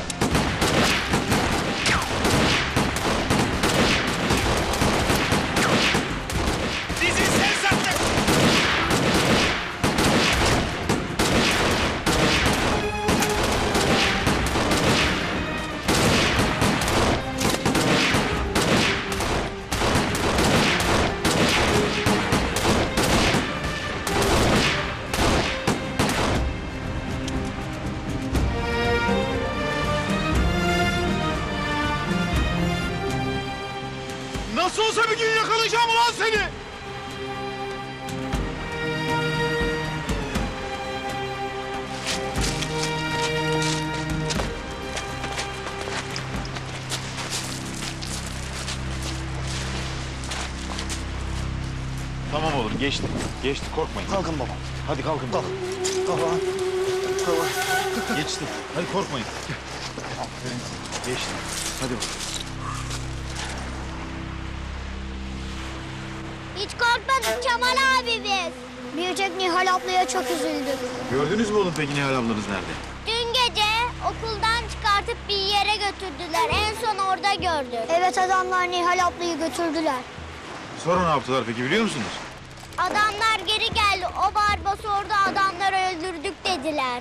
Bizi sen sattın. Nasıl olsa bir gün yakalayacağım ulan seni. Tamam oğlum geçti. Geçti korkmayın. Kalkın baba. Hadi kalkın. Kalk. Baba. Geçti. Hadi korkmayın. Aferin. Geçti. Hadi bakalım. Hiç korkmadık Kemal abi biz. Biricik Nihal ablaya çok üzüldük. Gördünüz mü oğlum peki Nihal ablanız nerede? Dün gece okuldan çıkartıp bir yere götürdüler. En son orada gördük. Evet adamlar Nihal ablayı götürdüler. Sonra ne yaptılar peki biliyor musunuz? Adamlar geri geldi. O barba sordu adamları öldürdük dediler.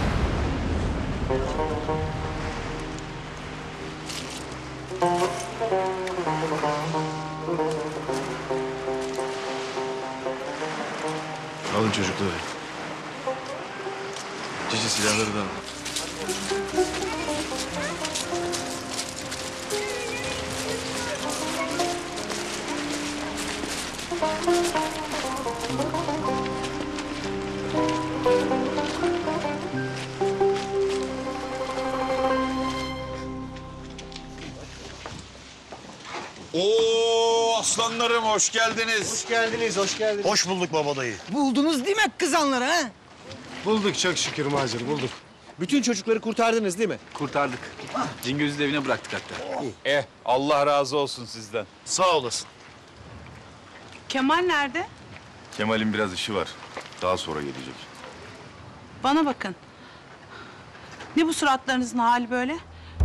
Alın çocukları. Cici silahları da alın. Oo aslanlarım hoş geldiniz. Hoş geldiniz, hoş geldiniz. Hoş bulduk baba dayı. Buldunuz değil mi kızanları ha? Bulduk çok şükür Macir, bulduk. Bütün çocukları kurtardınız değil mi? Kurtardık. Cingöz'ün evine bıraktık hatta. Allah razı olsun sizden. Sağ olasın. Kemal nerede? Kemal'in biraz işi var. Daha sonra gelecek. Bana bakın. Ne bu suratlarınızın hali böyle?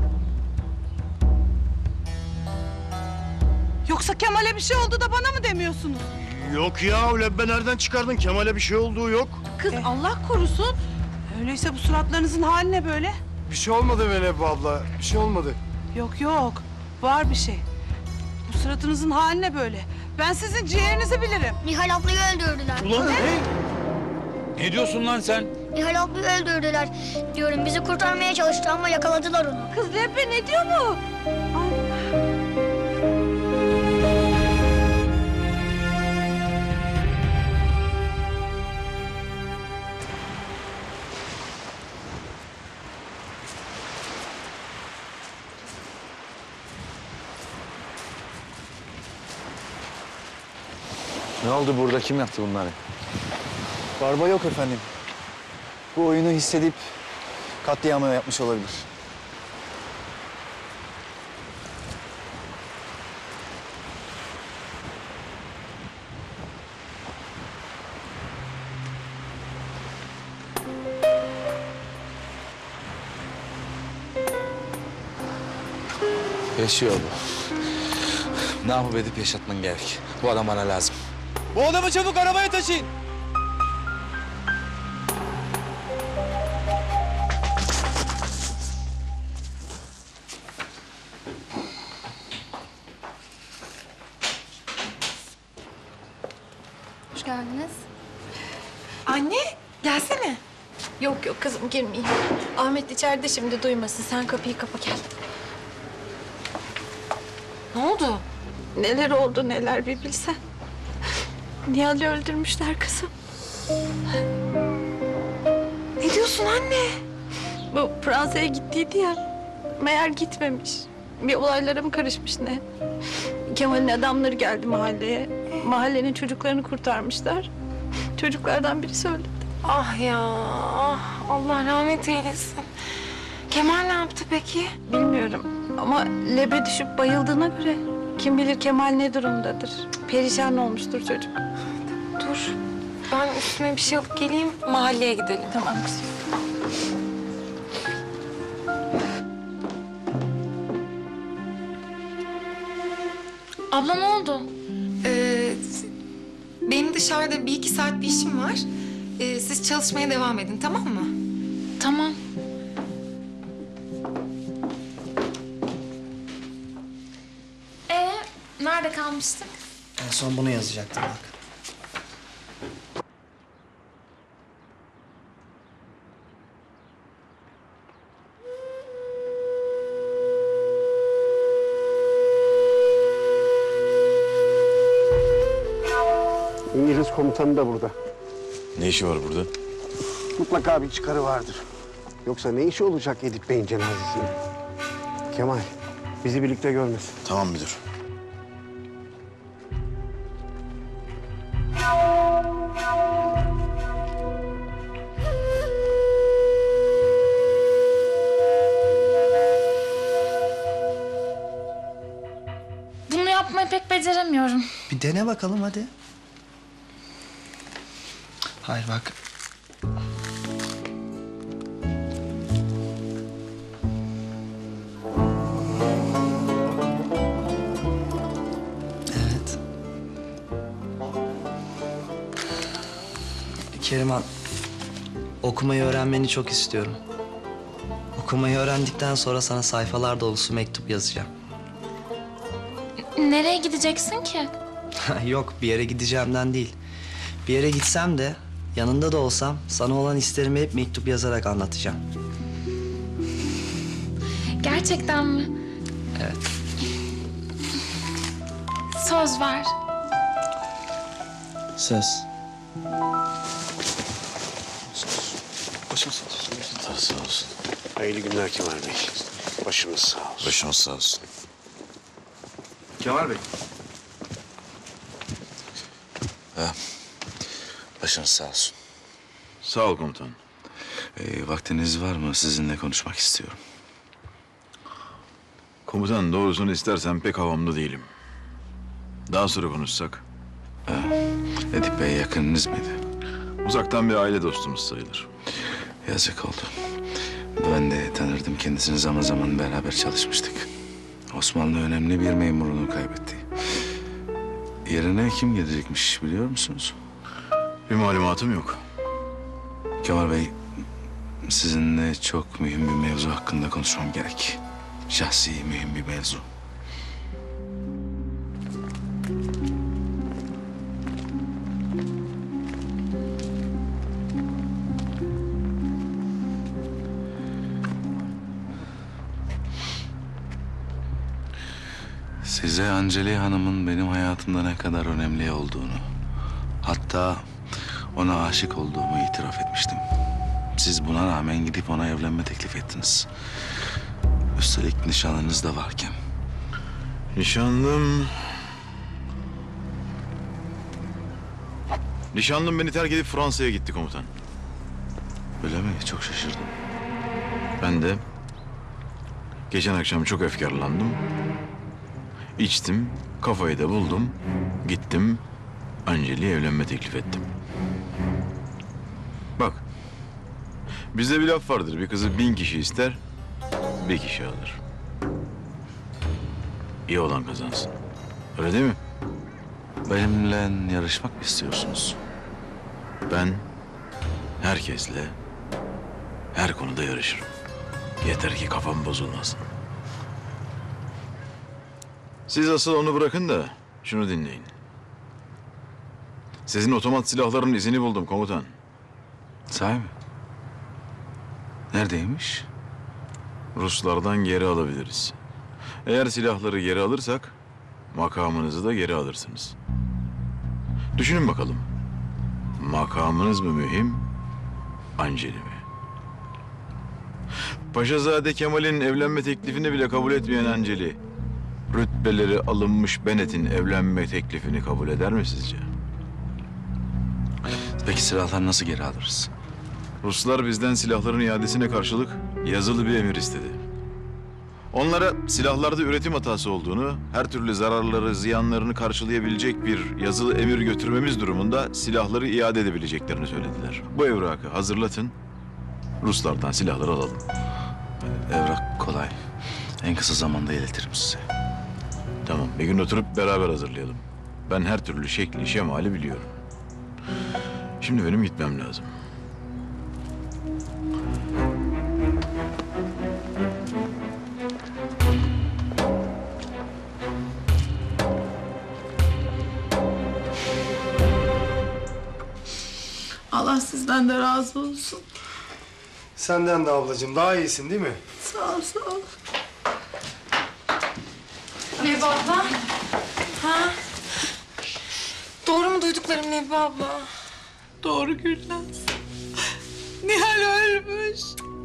Yoksa Kemal'e bir şey oldu da bana mı demiyorsunuz? Yok ya Lebbe nereden çıkardın? Kemal'e bir şey olduğu yok. Kız Allah korusun. Öyleyse bu suratlarınızın hali ne böyle? Bir şey olmadı Velebbe abla, bir şey olmadı. Yok yok. Var bir şey. Bu suratınızın hali ne böyle? Ben sizin ciğerinizi bilirim. Nihal ablayı öldürdüler. Ulan ne diyorsun lan sen? Nihal ablayı öldürdüler. Diyorum bizi kurtarmaya çalıştı ama yakaladılar onu. Kız Lebbe ne diyor bu? Ne oldu burada? Kim yaptı bunları? Barba yok efendim. Bu oyunu hissedip katliamı yapmış olabilir. Yaşıyor bu. Ne yapıp edip yaşatman gerek. Bu adam bana lazım. Bu adamı çabuk arabaya taşıyın. Anne, gelsene. Yok yok kızım girmeyeyim. Ahmet içeride şimdi duymasın. Sen kapıyı kapa gel. Ne oldu? Neler oldu neler bir bilsen. Nihal'i öldürmüşler kızım. Ne diyorsun anne? Bu Fransa'ya gittiydi ya. Meğer gitmemiş. Bir olaylara mı karışmış ne? Kemal'in adamları geldi mahalleye. Mahallenin çocuklarını kurtarmışlar. Çocuklardan biri söyledi. Ah ya, ah, Allah rahmet eylesin. Kemal ne yaptı peki? Bilmiyorum ama lebe düşüp bayıldığına göre kim bilir Kemal ne durumdadır. Perişan olmuştur çocuk. Dur, ben üstüme bir şey alıp geleyim, mahalleye gidelim. Tamam kızım. Abla ne oldu? Benim dışarıda 1-2 saat bir işim var. Siz çalışmaya devam edin, tamam mı? Tamam. Nerede kalmıştık? En son bunu yazacaktım bak. İngiliz komutanı da burada. Ne işi var burada? Mutlaka bir çıkarı vardır. Yoksa ne işi olacak Edip Bey'in cenazesinde? Kemal, bizi birlikte görmesin. Tamam müdür. Bunu yapmayı pek beceremiyorum. Bir dene bakalım hadi. Hayır bak. Evet. Keriman, okumayı öğrenmeni çok istiyorum. Okumayı öğrendikten sonra sana sayfalar dolusu mektup yazacağım. Nereye gideceksin ki? Yok, bir yere gideceğimden değil. Bir yere gitsem de, yanında da olsam sana olan hislerimi hep mektup yazarak anlatacağım. Gerçekten mi? Evet. Söz ver. Söz. Başınız sağ olsun. Sağ olsun. Hayırlı günler Kemal Bey. Başınız sağ olsun. Başınız sağ olsun. Kemal Bey. Başınız sağ olsun. Sağ ol komutan. Vaktiniz var mı? Sizinle konuşmak istiyorum. Komutan doğrusunu istersen pek havamda değilim. Daha sonra konuşsak. Edip Bey yakınınız mıydı? Uzaktan bir aile dostumuz sayılır. Yazık oldu. Ben de tanırdım kendisini, zaman zaman beraber çalışmıştık. Osmanlı önemli bir memurunu kaybetti. Yerine kim gelecekmiş biliyor musunuz? Bir malumatım yok. Kemal Bey, sizinle çok mühim bir mevzu hakkında konuşmam gerek. Şahsi mühim bir mevzu. Size Anceli Hanım'ın benim hayatımda ne kadar önemli olduğunu, hatta ona aşık olduğumu itiraf etmiştim. Siz buna rağmen gidip ona evlenme teklif ettiniz. Üstelik nişanlınız da varken. Nişanlım beni terk edip Fransa'ya gitti komutan. Öyle mi? Çok şaşırdım. Ben de geçen akşam çok efkarlandım. İçtim, kafayı da buldum. Gittim, Anceli'ye evlenme teklif ettim. Bak, bizde bir laf vardır. Bir kızı 1000 kişi ister, bir kişi alır. İyi olan kazansın. Öyle değil mi? Benimle yarışmak mı istiyorsunuz? Ben herkesle, her konuda yarışırım. Yeter ki kafam bozulmasın. Siz asıl onu bırakın da şunu dinleyin. Sizin otomat silahların izini buldum komutan. Sahi mi? Neredeymiş? Ruslardan geri alabiliriz. Eğer silahları geri alırsak makamınızı da geri alırsınız. Düşünün bakalım. Makamınız mı mühim, Anceli mi? Paşazade Kemal'in evlenme teklifini bile kabul etmeyen Anceli, rütbeleri alınmış Bennett'in evlenme teklifini kabul eder mi sizce? Peki silahları nasıl geri alırız? Ruslar bizden silahların iadesine karşılık yazılı bir emir istedi. Onlara silahlarda üretim hatası olduğunu, her türlü zararları, ziyanlarını karşılayabilecek bir yazılı emir götürmemiz durumunda silahları iade edebileceklerini söylediler. Bu evrakı hazırlatın, Ruslardan silahları alalım. Evrak kolay. En kısa zamanda iletirim size. Tamam, bir gün oturup beraber hazırlayalım. Ben her türlü şekli, şemali biliyorum. Şimdi benim gitmem lazım. Allah sizden de razı olsun. Senden de ablacığım. Daha iyisin değil mi? Sağ ol, sağ ol. Nevi abla. Ha? Doğru mu duyduklarım Nevi abla? Doğru Gülnaz. Nihal ölmüş.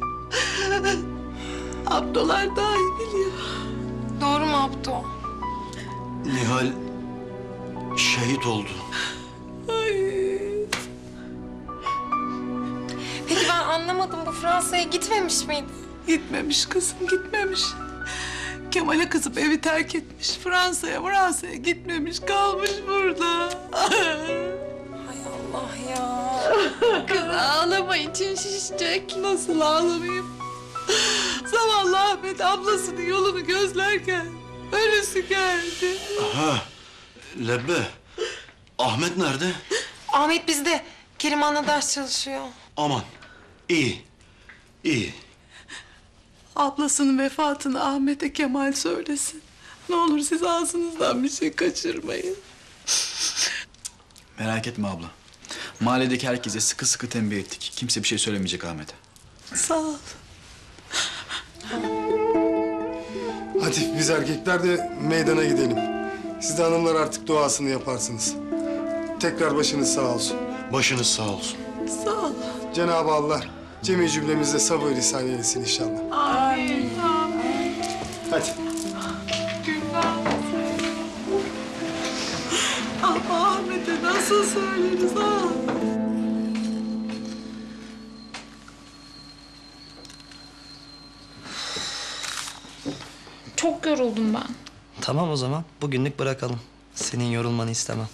Abdolar daha iyi biliyor. Doğru mu Abdo? Nihal şehit oldu. Peki ben anlamadım. Bu Fransa'ya gitmemiş miydi? Gitmemiş kızım, gitmemiş. Kemal'e kızıp evi terk etmiş. Fransa'ya gitmemiş, kalmış burada. Hay Allah ya. Kız ağlama, için şişecek. Nasıl ağlamayayım? Zavallı Ahmet ablasının yolunu gözlerken ölüsü geldi. Ha, Lebbe. Ahmet nerede? Ahmet bizde. Keriman'la ders çalışıyor. Aman, iyi, iyi. Ablasının vefatını Ahmet'e Kemal söylesin. Ne olur siz ağzınızdan bir şey kaçırmayın. Merak etme abla. Mahalledeki herkese sıkı sıkı tembih ettik. Kimse bir şey söylemeyecek Ahmet'e. Sağ ol. Hadi biz erkekler de meydana gidelim. Siz de hanımlar artık duasını yaparsınız. Tekrar başınız sağ olsun. Başınız sağ olsun. Sağ ol. Cenab-ı Allah cemi cümlemizde sabır ihsan eylesin inşallah. Amin. Hadi. Ama Ahmet'e nasıl söyleriz ha? Çok yoruldum ben. Tamam o zaman, bugünlük bırakalım. Senin yorulmanı istemem.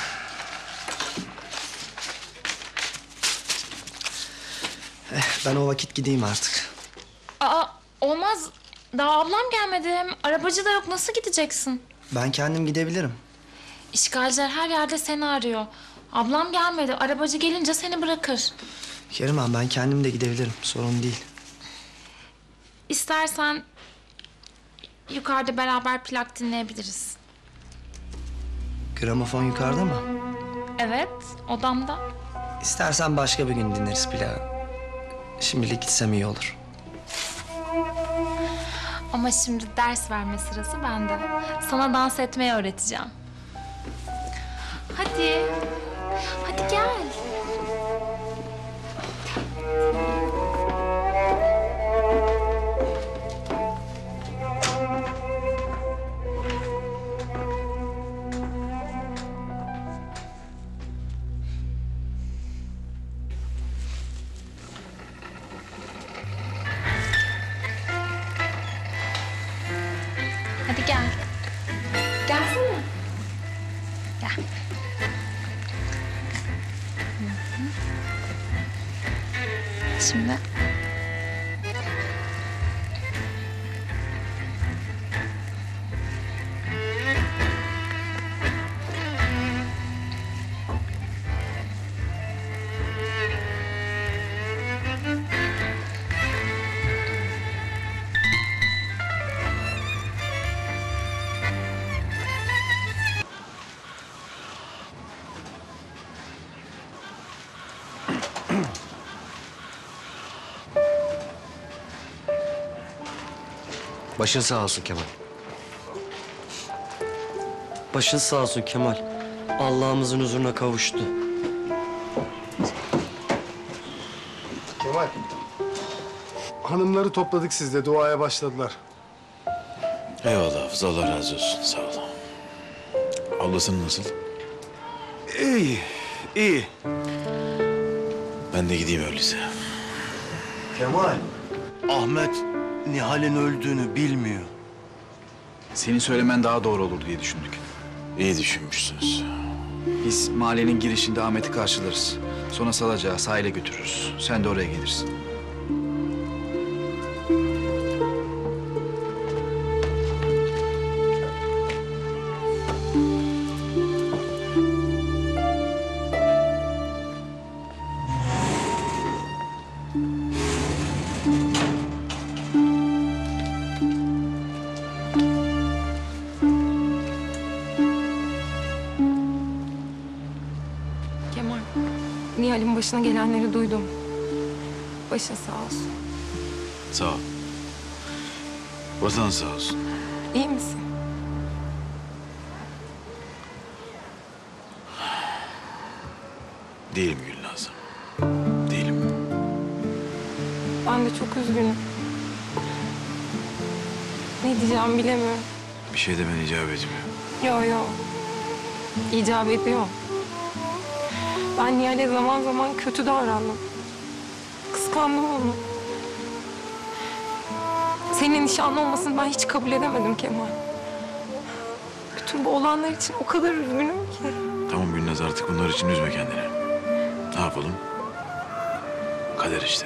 Ben o vakit gideyim artık. Aa, olmaz. Daha ablam gelmedi. Hem arabacı da yok. Nasıl gideceksin? Ben kendim gidebilirim. İşgalciler her yerde seni arıyor. Ablam gelmedi. Arabacı gelince seni bırakır. Keriman, ben kendim de gidebilirim. Sorun değil. İstersen yukarıda beraber plak dinleyebiliriz. Gramofon yukarıda mı? Evet, odamda. İstersen başka bir gün dinleriz plağı. Şimdilik gitsem iyi olur. Ama şimdi ders verme sırası bende. Sana dans etmeyi öğreteceğim. Hadi. Hadi gel. Hadi gel. Gelsene. Gel. Hı hı. Şimdi. Başın sağ olsun Kemal. Başın sağ olsun Kemal. Allah'ımızın huzuruna kavuştu. Kemal. Hanımları topladık, siz de duaya başladılar. Eyvallah Hafız, Allah razı olsun. Sağ ol. Ablasının nasıl? İyi, iyi. Ben de gideyim öyleyse. Kemal, Ahmet Nihal'in öldüğünü bilmiyor. Senin söylemen daha doğru olur diye düşündük. İyi düşünmüşsünüz. Biz mahallenin girişinde Ahmet'i karşılarız. Sonra salacağı sahile götürürüz. Sen de oraya gelirsin. Kemal, Nihal'in başına gelenleri duydum. Başın sağ olsun. Sağ ol. Vatan sağ olsun. İyi misin? Değilim Gülnaz'ım. Değilim. Ben de çok üzgünüm. Ne diyeceğimi bilemiyorum. Bir şey demen icap etmiyor. Yo. İcap ediyor. Ben Nihal'e zaman zaman kötü davrandım. Kıskandım onu. Senin nişanlı olmasını ben hiç kabul edemedim Kemal. Bütün bu olanlar için o kadar üzgünüm ki. Tamam Gülnaz, artık bunlar için üzme kendini. Ne yapalım? Kader işte.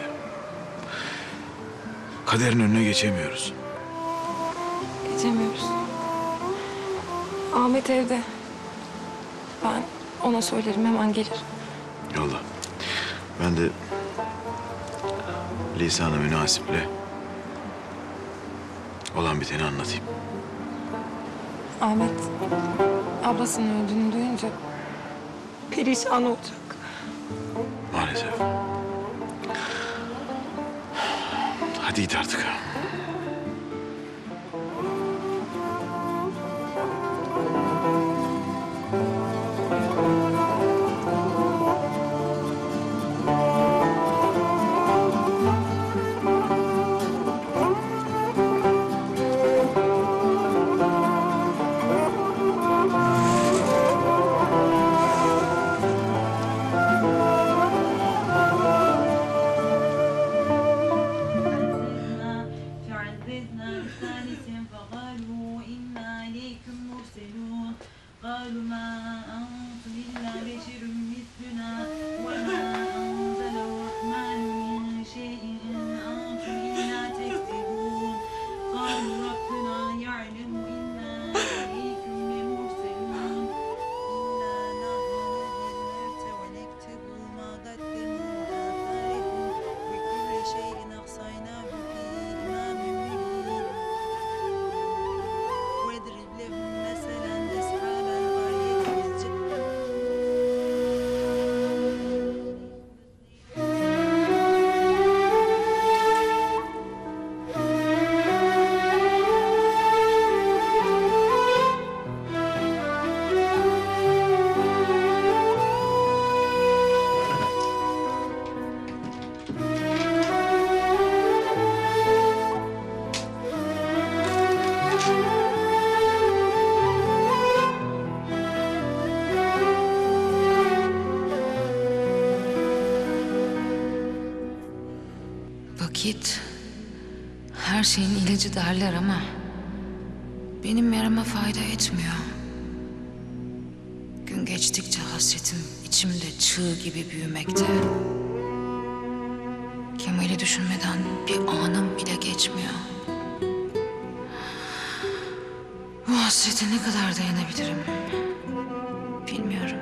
Kaderin önüne geçemiyoruz. Geçemiyoruz. Ahmet evde. Ben ona söylerim, hemen gelir. Yolla. Ben de lisan-ı münasiple olan biteni anlatayım. Ahmet ablasının öldüğünü duyunca perişan olacak. Maalesef. Hadi git artık. Vakit her şeyin ilacı derler ama benim yarama fayda etmiyor. Gün geçtikçe hasretim içimde çığ gibi büyümekte. Kemal'i düşünmeden bir anım bile geçmiyor. Bu hasrete ne kadar dayanabilirim bilmiyorum.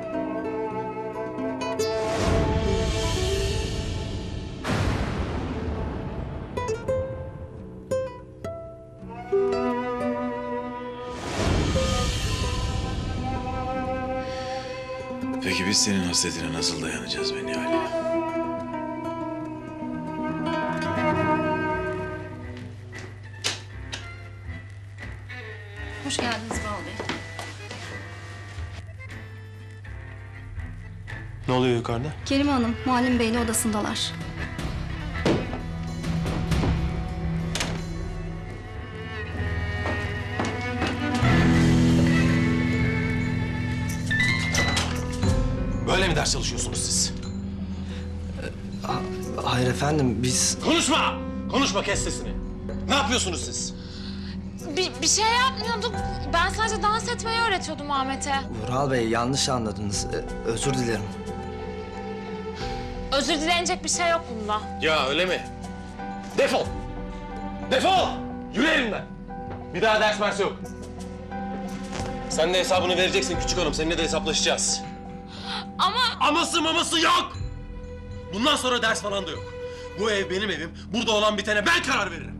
Peki biz senin hasretine nasıl dayanacağız be Nihal? Hoş geldiniz Vural Bey. Ne oluyor yukarıda? Kerime Hanım, Muallim Bey'le odasındalar. Böyle mi ders çalışıyorsunuz siz? Hayır efendim, biz... Konuşma! Konuşma, kes sesini. Ne yapıyorsunuz siz? Bir şey yapmıyorduk. Ben sadece dans etmeyi öğretiyordum Ahmet'e. Vural Bey, yanlış anladınız. Özür dilerim. Özür dilenecek bir şey yok bunda. Ya öyle mi? Defol! Defol! Yürü elimden! Bir daha ders mersi yok. Sen de hesabını vereceksin küçük hanım. Seninle de hesaplaşacağız. Ama... Aması maması yok! Bundan sonra ders falan da yok. Bu ev benim evim. Burada olan bitene ben karar veririm.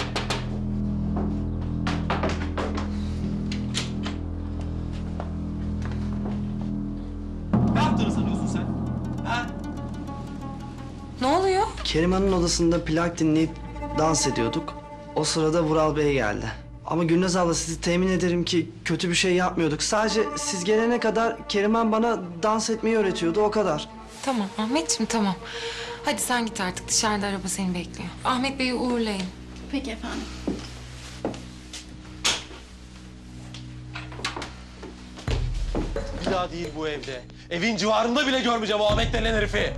Ne yaptığını sanıyorsun sen? Ha? Ne oluyor? Keriman'ın odasında plak dinleyip dans ediyorduk. O sırada Vural Bey geldi. Ama Gülnaz abla, sizi temin ederim ki kötü bir şey yapmıyorduk. Sadece siz gelene kadar Keriman bana dans etmeyi öğretiyordu, o kadar. Tamam Ahmetciğim, tamam. Hadi sen git artık, dışarıda araba seni bekliyor. Ahmet Bey'i uğurlayın. Peki efendim. Bir daha değil bu evde. Evin civarında bile görmeyeceğim o Ahmet denen herifi.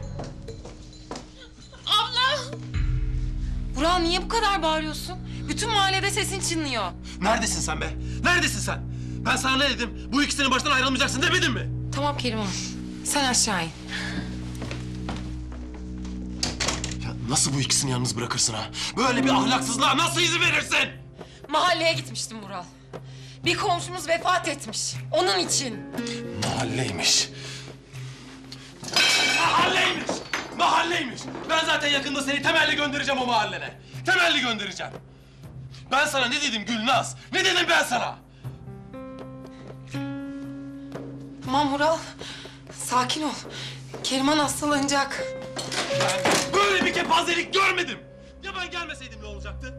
Abla! Vural, niye bu kadar bağırıyorsun? Bütün mahallede sesin çınlıyor. Neredesin sen be? Neredesin sen? Ben sana ne dedim? Bu ikisinin baştan ayrılmayacaksın demedim mi? Tamam Keriman, sen aşağı in. Ya nasıl bu ikisini yalnız bırakırsın ha? Böyle bir ahlaksızlığa nasıl izin verirsin? Mahalleye gitmiştim Vural. Bir komşumuz vefat etmiş. Onun için. Mahalleymiş. Mahalleymiş! Mahalleymiş! Ben zaten yakında seni temelli göndereceğim o mahallene. Temelli göndereceğim. Ben sana ne dedim Gülnaz? Ne dedim ben sana? Tamam Vural, sakin ol. Keriman hastalanacak. Ben böyle bir kepazelik görmedim. Ya ben gelmeseydim ne olacaktı?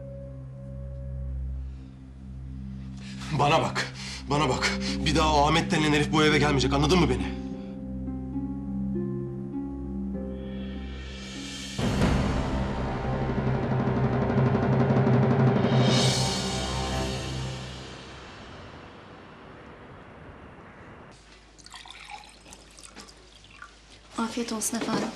Bana bak, bana bak. Bir daha o Ahmet denilen herif bu eve gelmeyecek, anladın mı beni? Afiyet olsun efendim.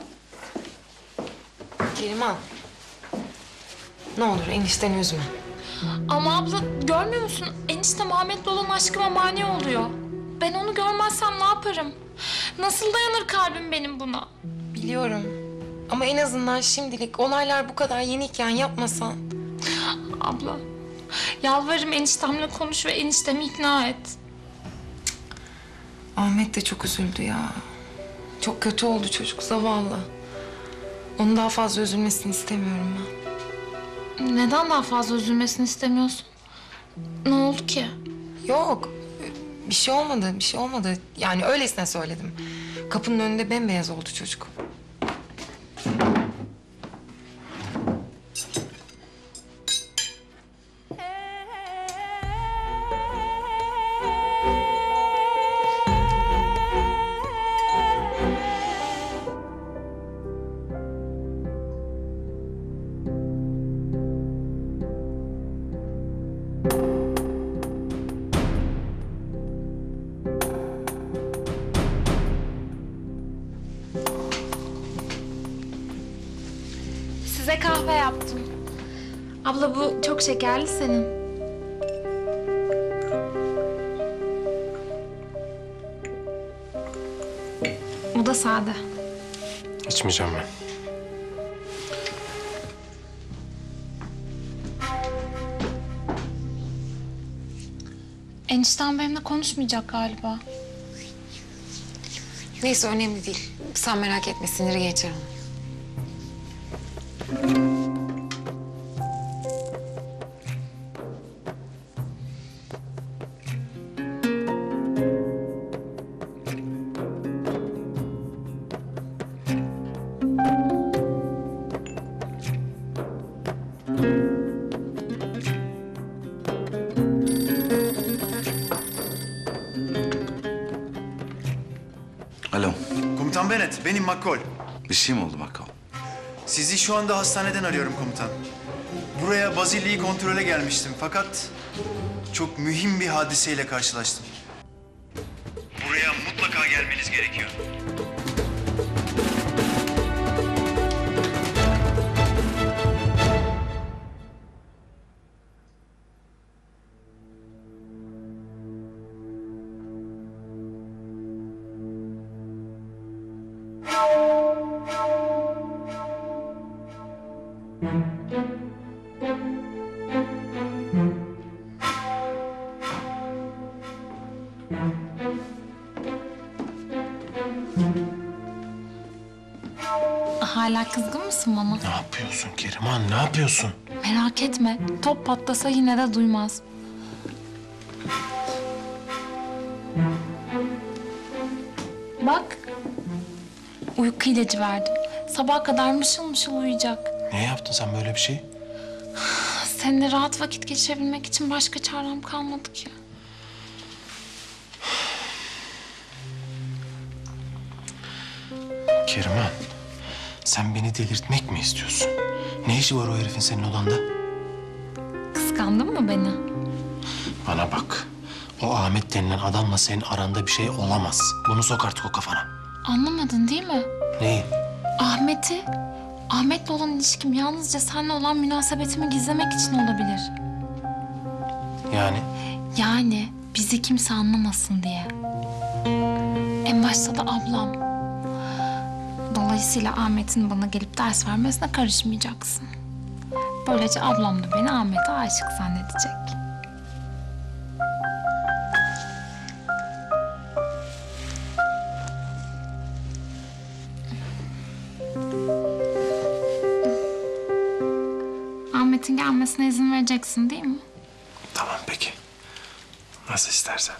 Keriman, ne olur enişteni üzme. Ama abla görmüyor musun? Eniştem Ahmet'le olan aşkıma mani oluyor. Ben onu görmezsem ne yaparım? Nasıl dayanır kalbim benim buna? Biliyorum. Ama en azından şimdilik olaylar bu kadar yeniyken yapmasan. Abla, yalvarırım eniştemle konuş ve eniştemi ikna et. Ahmet de çok üzüldü ya. Çok kötü oldu çocuk, zavallı. Onun daha fazla üzülmesini istemiyorum ben. Neden daha fazla üzülmesini istemiyorsun? Ne oldu ki? Yok, bir şey olmadı, bir şey olmadı. Yani öylesine söyledim. Kapının önünde bembeyaz oldu çocuk. Size kahve yaptım. Abla bu çok şekerli senin. Bu da sade. İçmeyeceğim ben. Eniştem benimle konuşmayacak galiba. Neyse önemli değil. Sen merak etme, siniri geçer onun. Ahmet, benim Makol. Bir şey mi oldu Makol? Sizi şu anda hastaneden arıyorum komutan. Buraya Bazilli'yi kontrole gelmiştim fakat çok mühim bir hadiseyle karşılaştım. Buraya mutlaka gelmeniz gerekiyor. Hala kızgın mısın bana? Ne yapıyorsun Keriman, ne yapıyorsun? Merak etme. Top patlasa yine de duymaz. Bak. Uyku ilacı verdim. Sabaha kadar mışıl mışıl uyuyacak. Niye yaptın sen böyle bir şey? Seninle rahat vakit geçirebilmek için başka çarem kalmadı ki. Keriman, sen beni delirtmek mi istiyorsun? Ne işi var o herifin senin odanda? Kıskandın mı beni? Bana bak, o Ahmet denilen adamla senin aranda bir şey olamaz. Bunu sok artık o kafana. Anlamadın değil mi? Neyi? Ahmet'le olan ilişkim yalnızca seninle olan münasebetimi gizlemek için olabilir. Yani? Yani bizi kimse anlamasın diye. En başta da ablam. Dolayısıyla Ahmet'in bana gelip ders vermesine karışmayacaksın. Böylece ablam da beni Ahmet'e aşık zannedecek. Ahmet'in gelmesine izin vereceksin değil mi? Tamam peki. Nasıl istersen.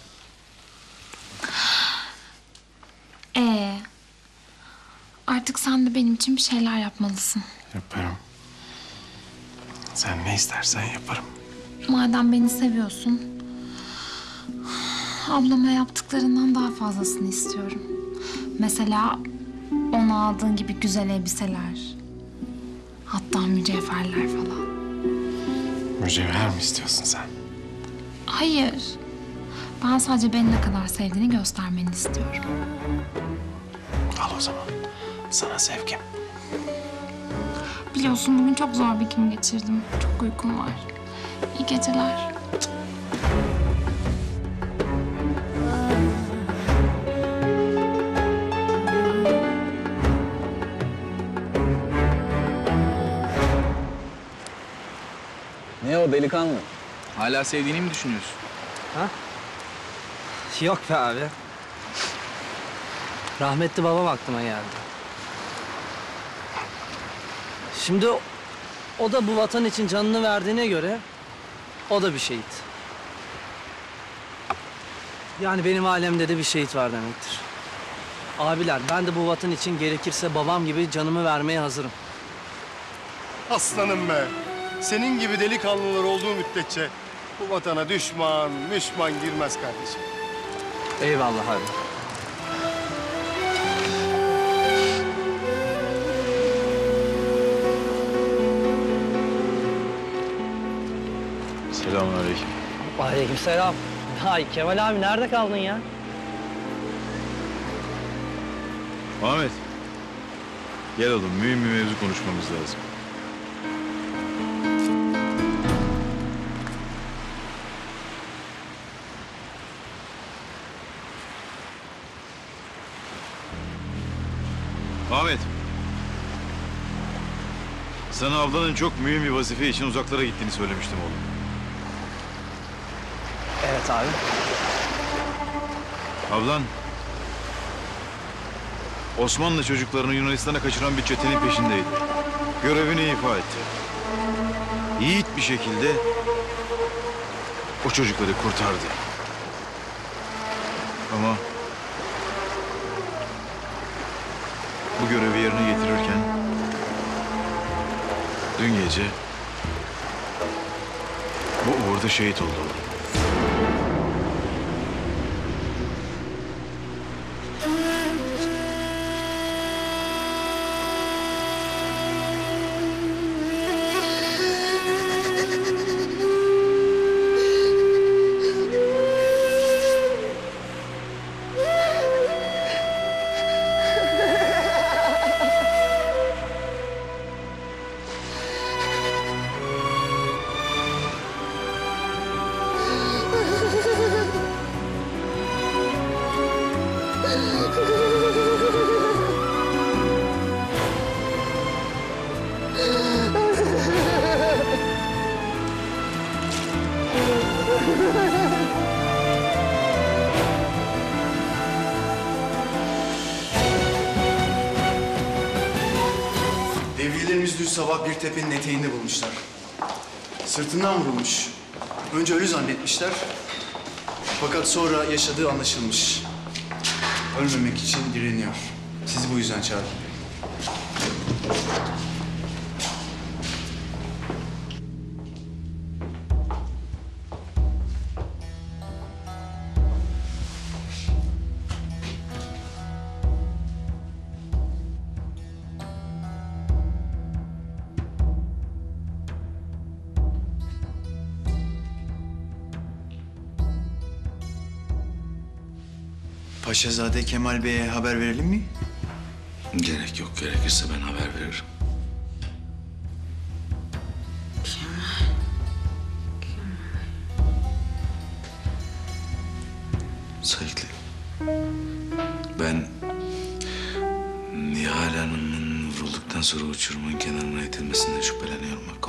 Artık sen de benim için bir şeyler yapmalısın. Yaparım. Sen ne istersen yaparım. Madem beni seviyorsun, ablama yaptıklarından daha fazlasını istiyorum. Mesela ona aldığın gibi güzel elbiseler, hatta mücevherler falan. Mücevher mi istiyorsun sen? Hayır, ben sadece beni ne kadar sevdiğini göstermeni istiyorum. Al o zaman. Sana sevgim. Biliyorsun bugün çok zor bir gün geçirdim. Çok uykum var. İyi geceler. Ne o delikanlı? Hala sevdiğini mi düşünüyorsun? Ha? Yok be abi. Rahmetli babam aklıma geldi. Şimdi o da bu vatan için canını verdiğine göre o da bir şehit. Yani benim alemde de bir şehit var demektir. Abiler ben de bu vatan için gerekirse babam gibi canımı vermeye hazırım. Aslanım be. Senin gibi delikanlılar olduğu müddetçe bu vatana düşman girmez kardeşim. Eyvallah abi. Selamünaleyküm. Aleykümselam. Ay Kemal abi nerede kaldın ya? Ahmet. Gel oğlum, mühim bir mevzu konuşmamız lazım. Ahmet. Sana ablanın çok mühim bir vazife için uzaklara gittiğini söylemiştim oğlum. Evet abi. Ablan Osmanlı çocuklarını Yunanistan'a kaçıran bir çetenin peşindeydi. Görevini ifa etti. Yiğit bir şekilde o çocukları kurtardı. Ama bu görevi yerine getirirken dün gece bu uğurda şehit oldu. Bilgilerimiz dün sabah bir tepenin eteğinde bulmuşlar. Sırtından vurulmuş. Önce ölü zannetmişler. Fakat sonra yaşadığı anlaşılmış. Ölmemek için direniyor. Sizi bu yüzden çağırdım. Paşazade Kemal Bey'e haber verelim mi? Gerek yok. Gerekirse ben haber veririm. Sayıklı. Ben Nihal Hanım'ın vurulduktan sonra uçurumun kenarına itilmesinden şüpheleniyorum Mako.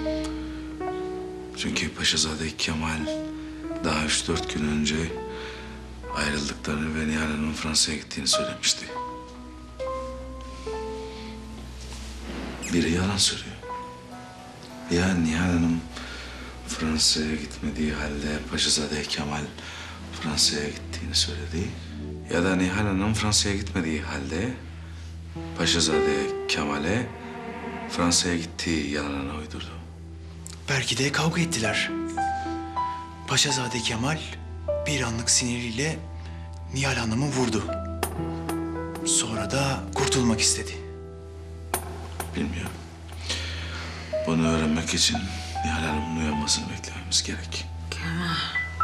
Çünkü Paşazade Kemal daha 3-4 gün önce ayrıldıklarını ve Nihal Hanım'ın Fransa'ya gittiğini söylemişti. Biri yalan söylüyor. Ya Nihal Hanım Fransa'ya gitmediği halde Paşazade Kemal Fransa'ya gittiğini söyledi. Ya da Nihal Hanım Fransa'ya gitmediği halde Paşazade Kemal'e Fransa'ya gittiği yalanını uydurdu. Belki de kavga ettiler. Paşazade Kemal bir anlık siniriyle Nihal Hanım'ı vurdu. Sonra da kurtulmak istedi. Bilmiyorum. Bunu öğrenmek için Nihal Hanım'ın uyanmasını beklememiz gerek. Kemal.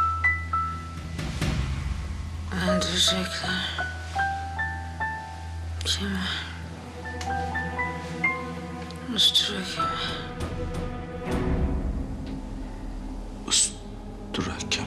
Öldürecekler. Kemal. Ustura Kemal. Ustura Kemal.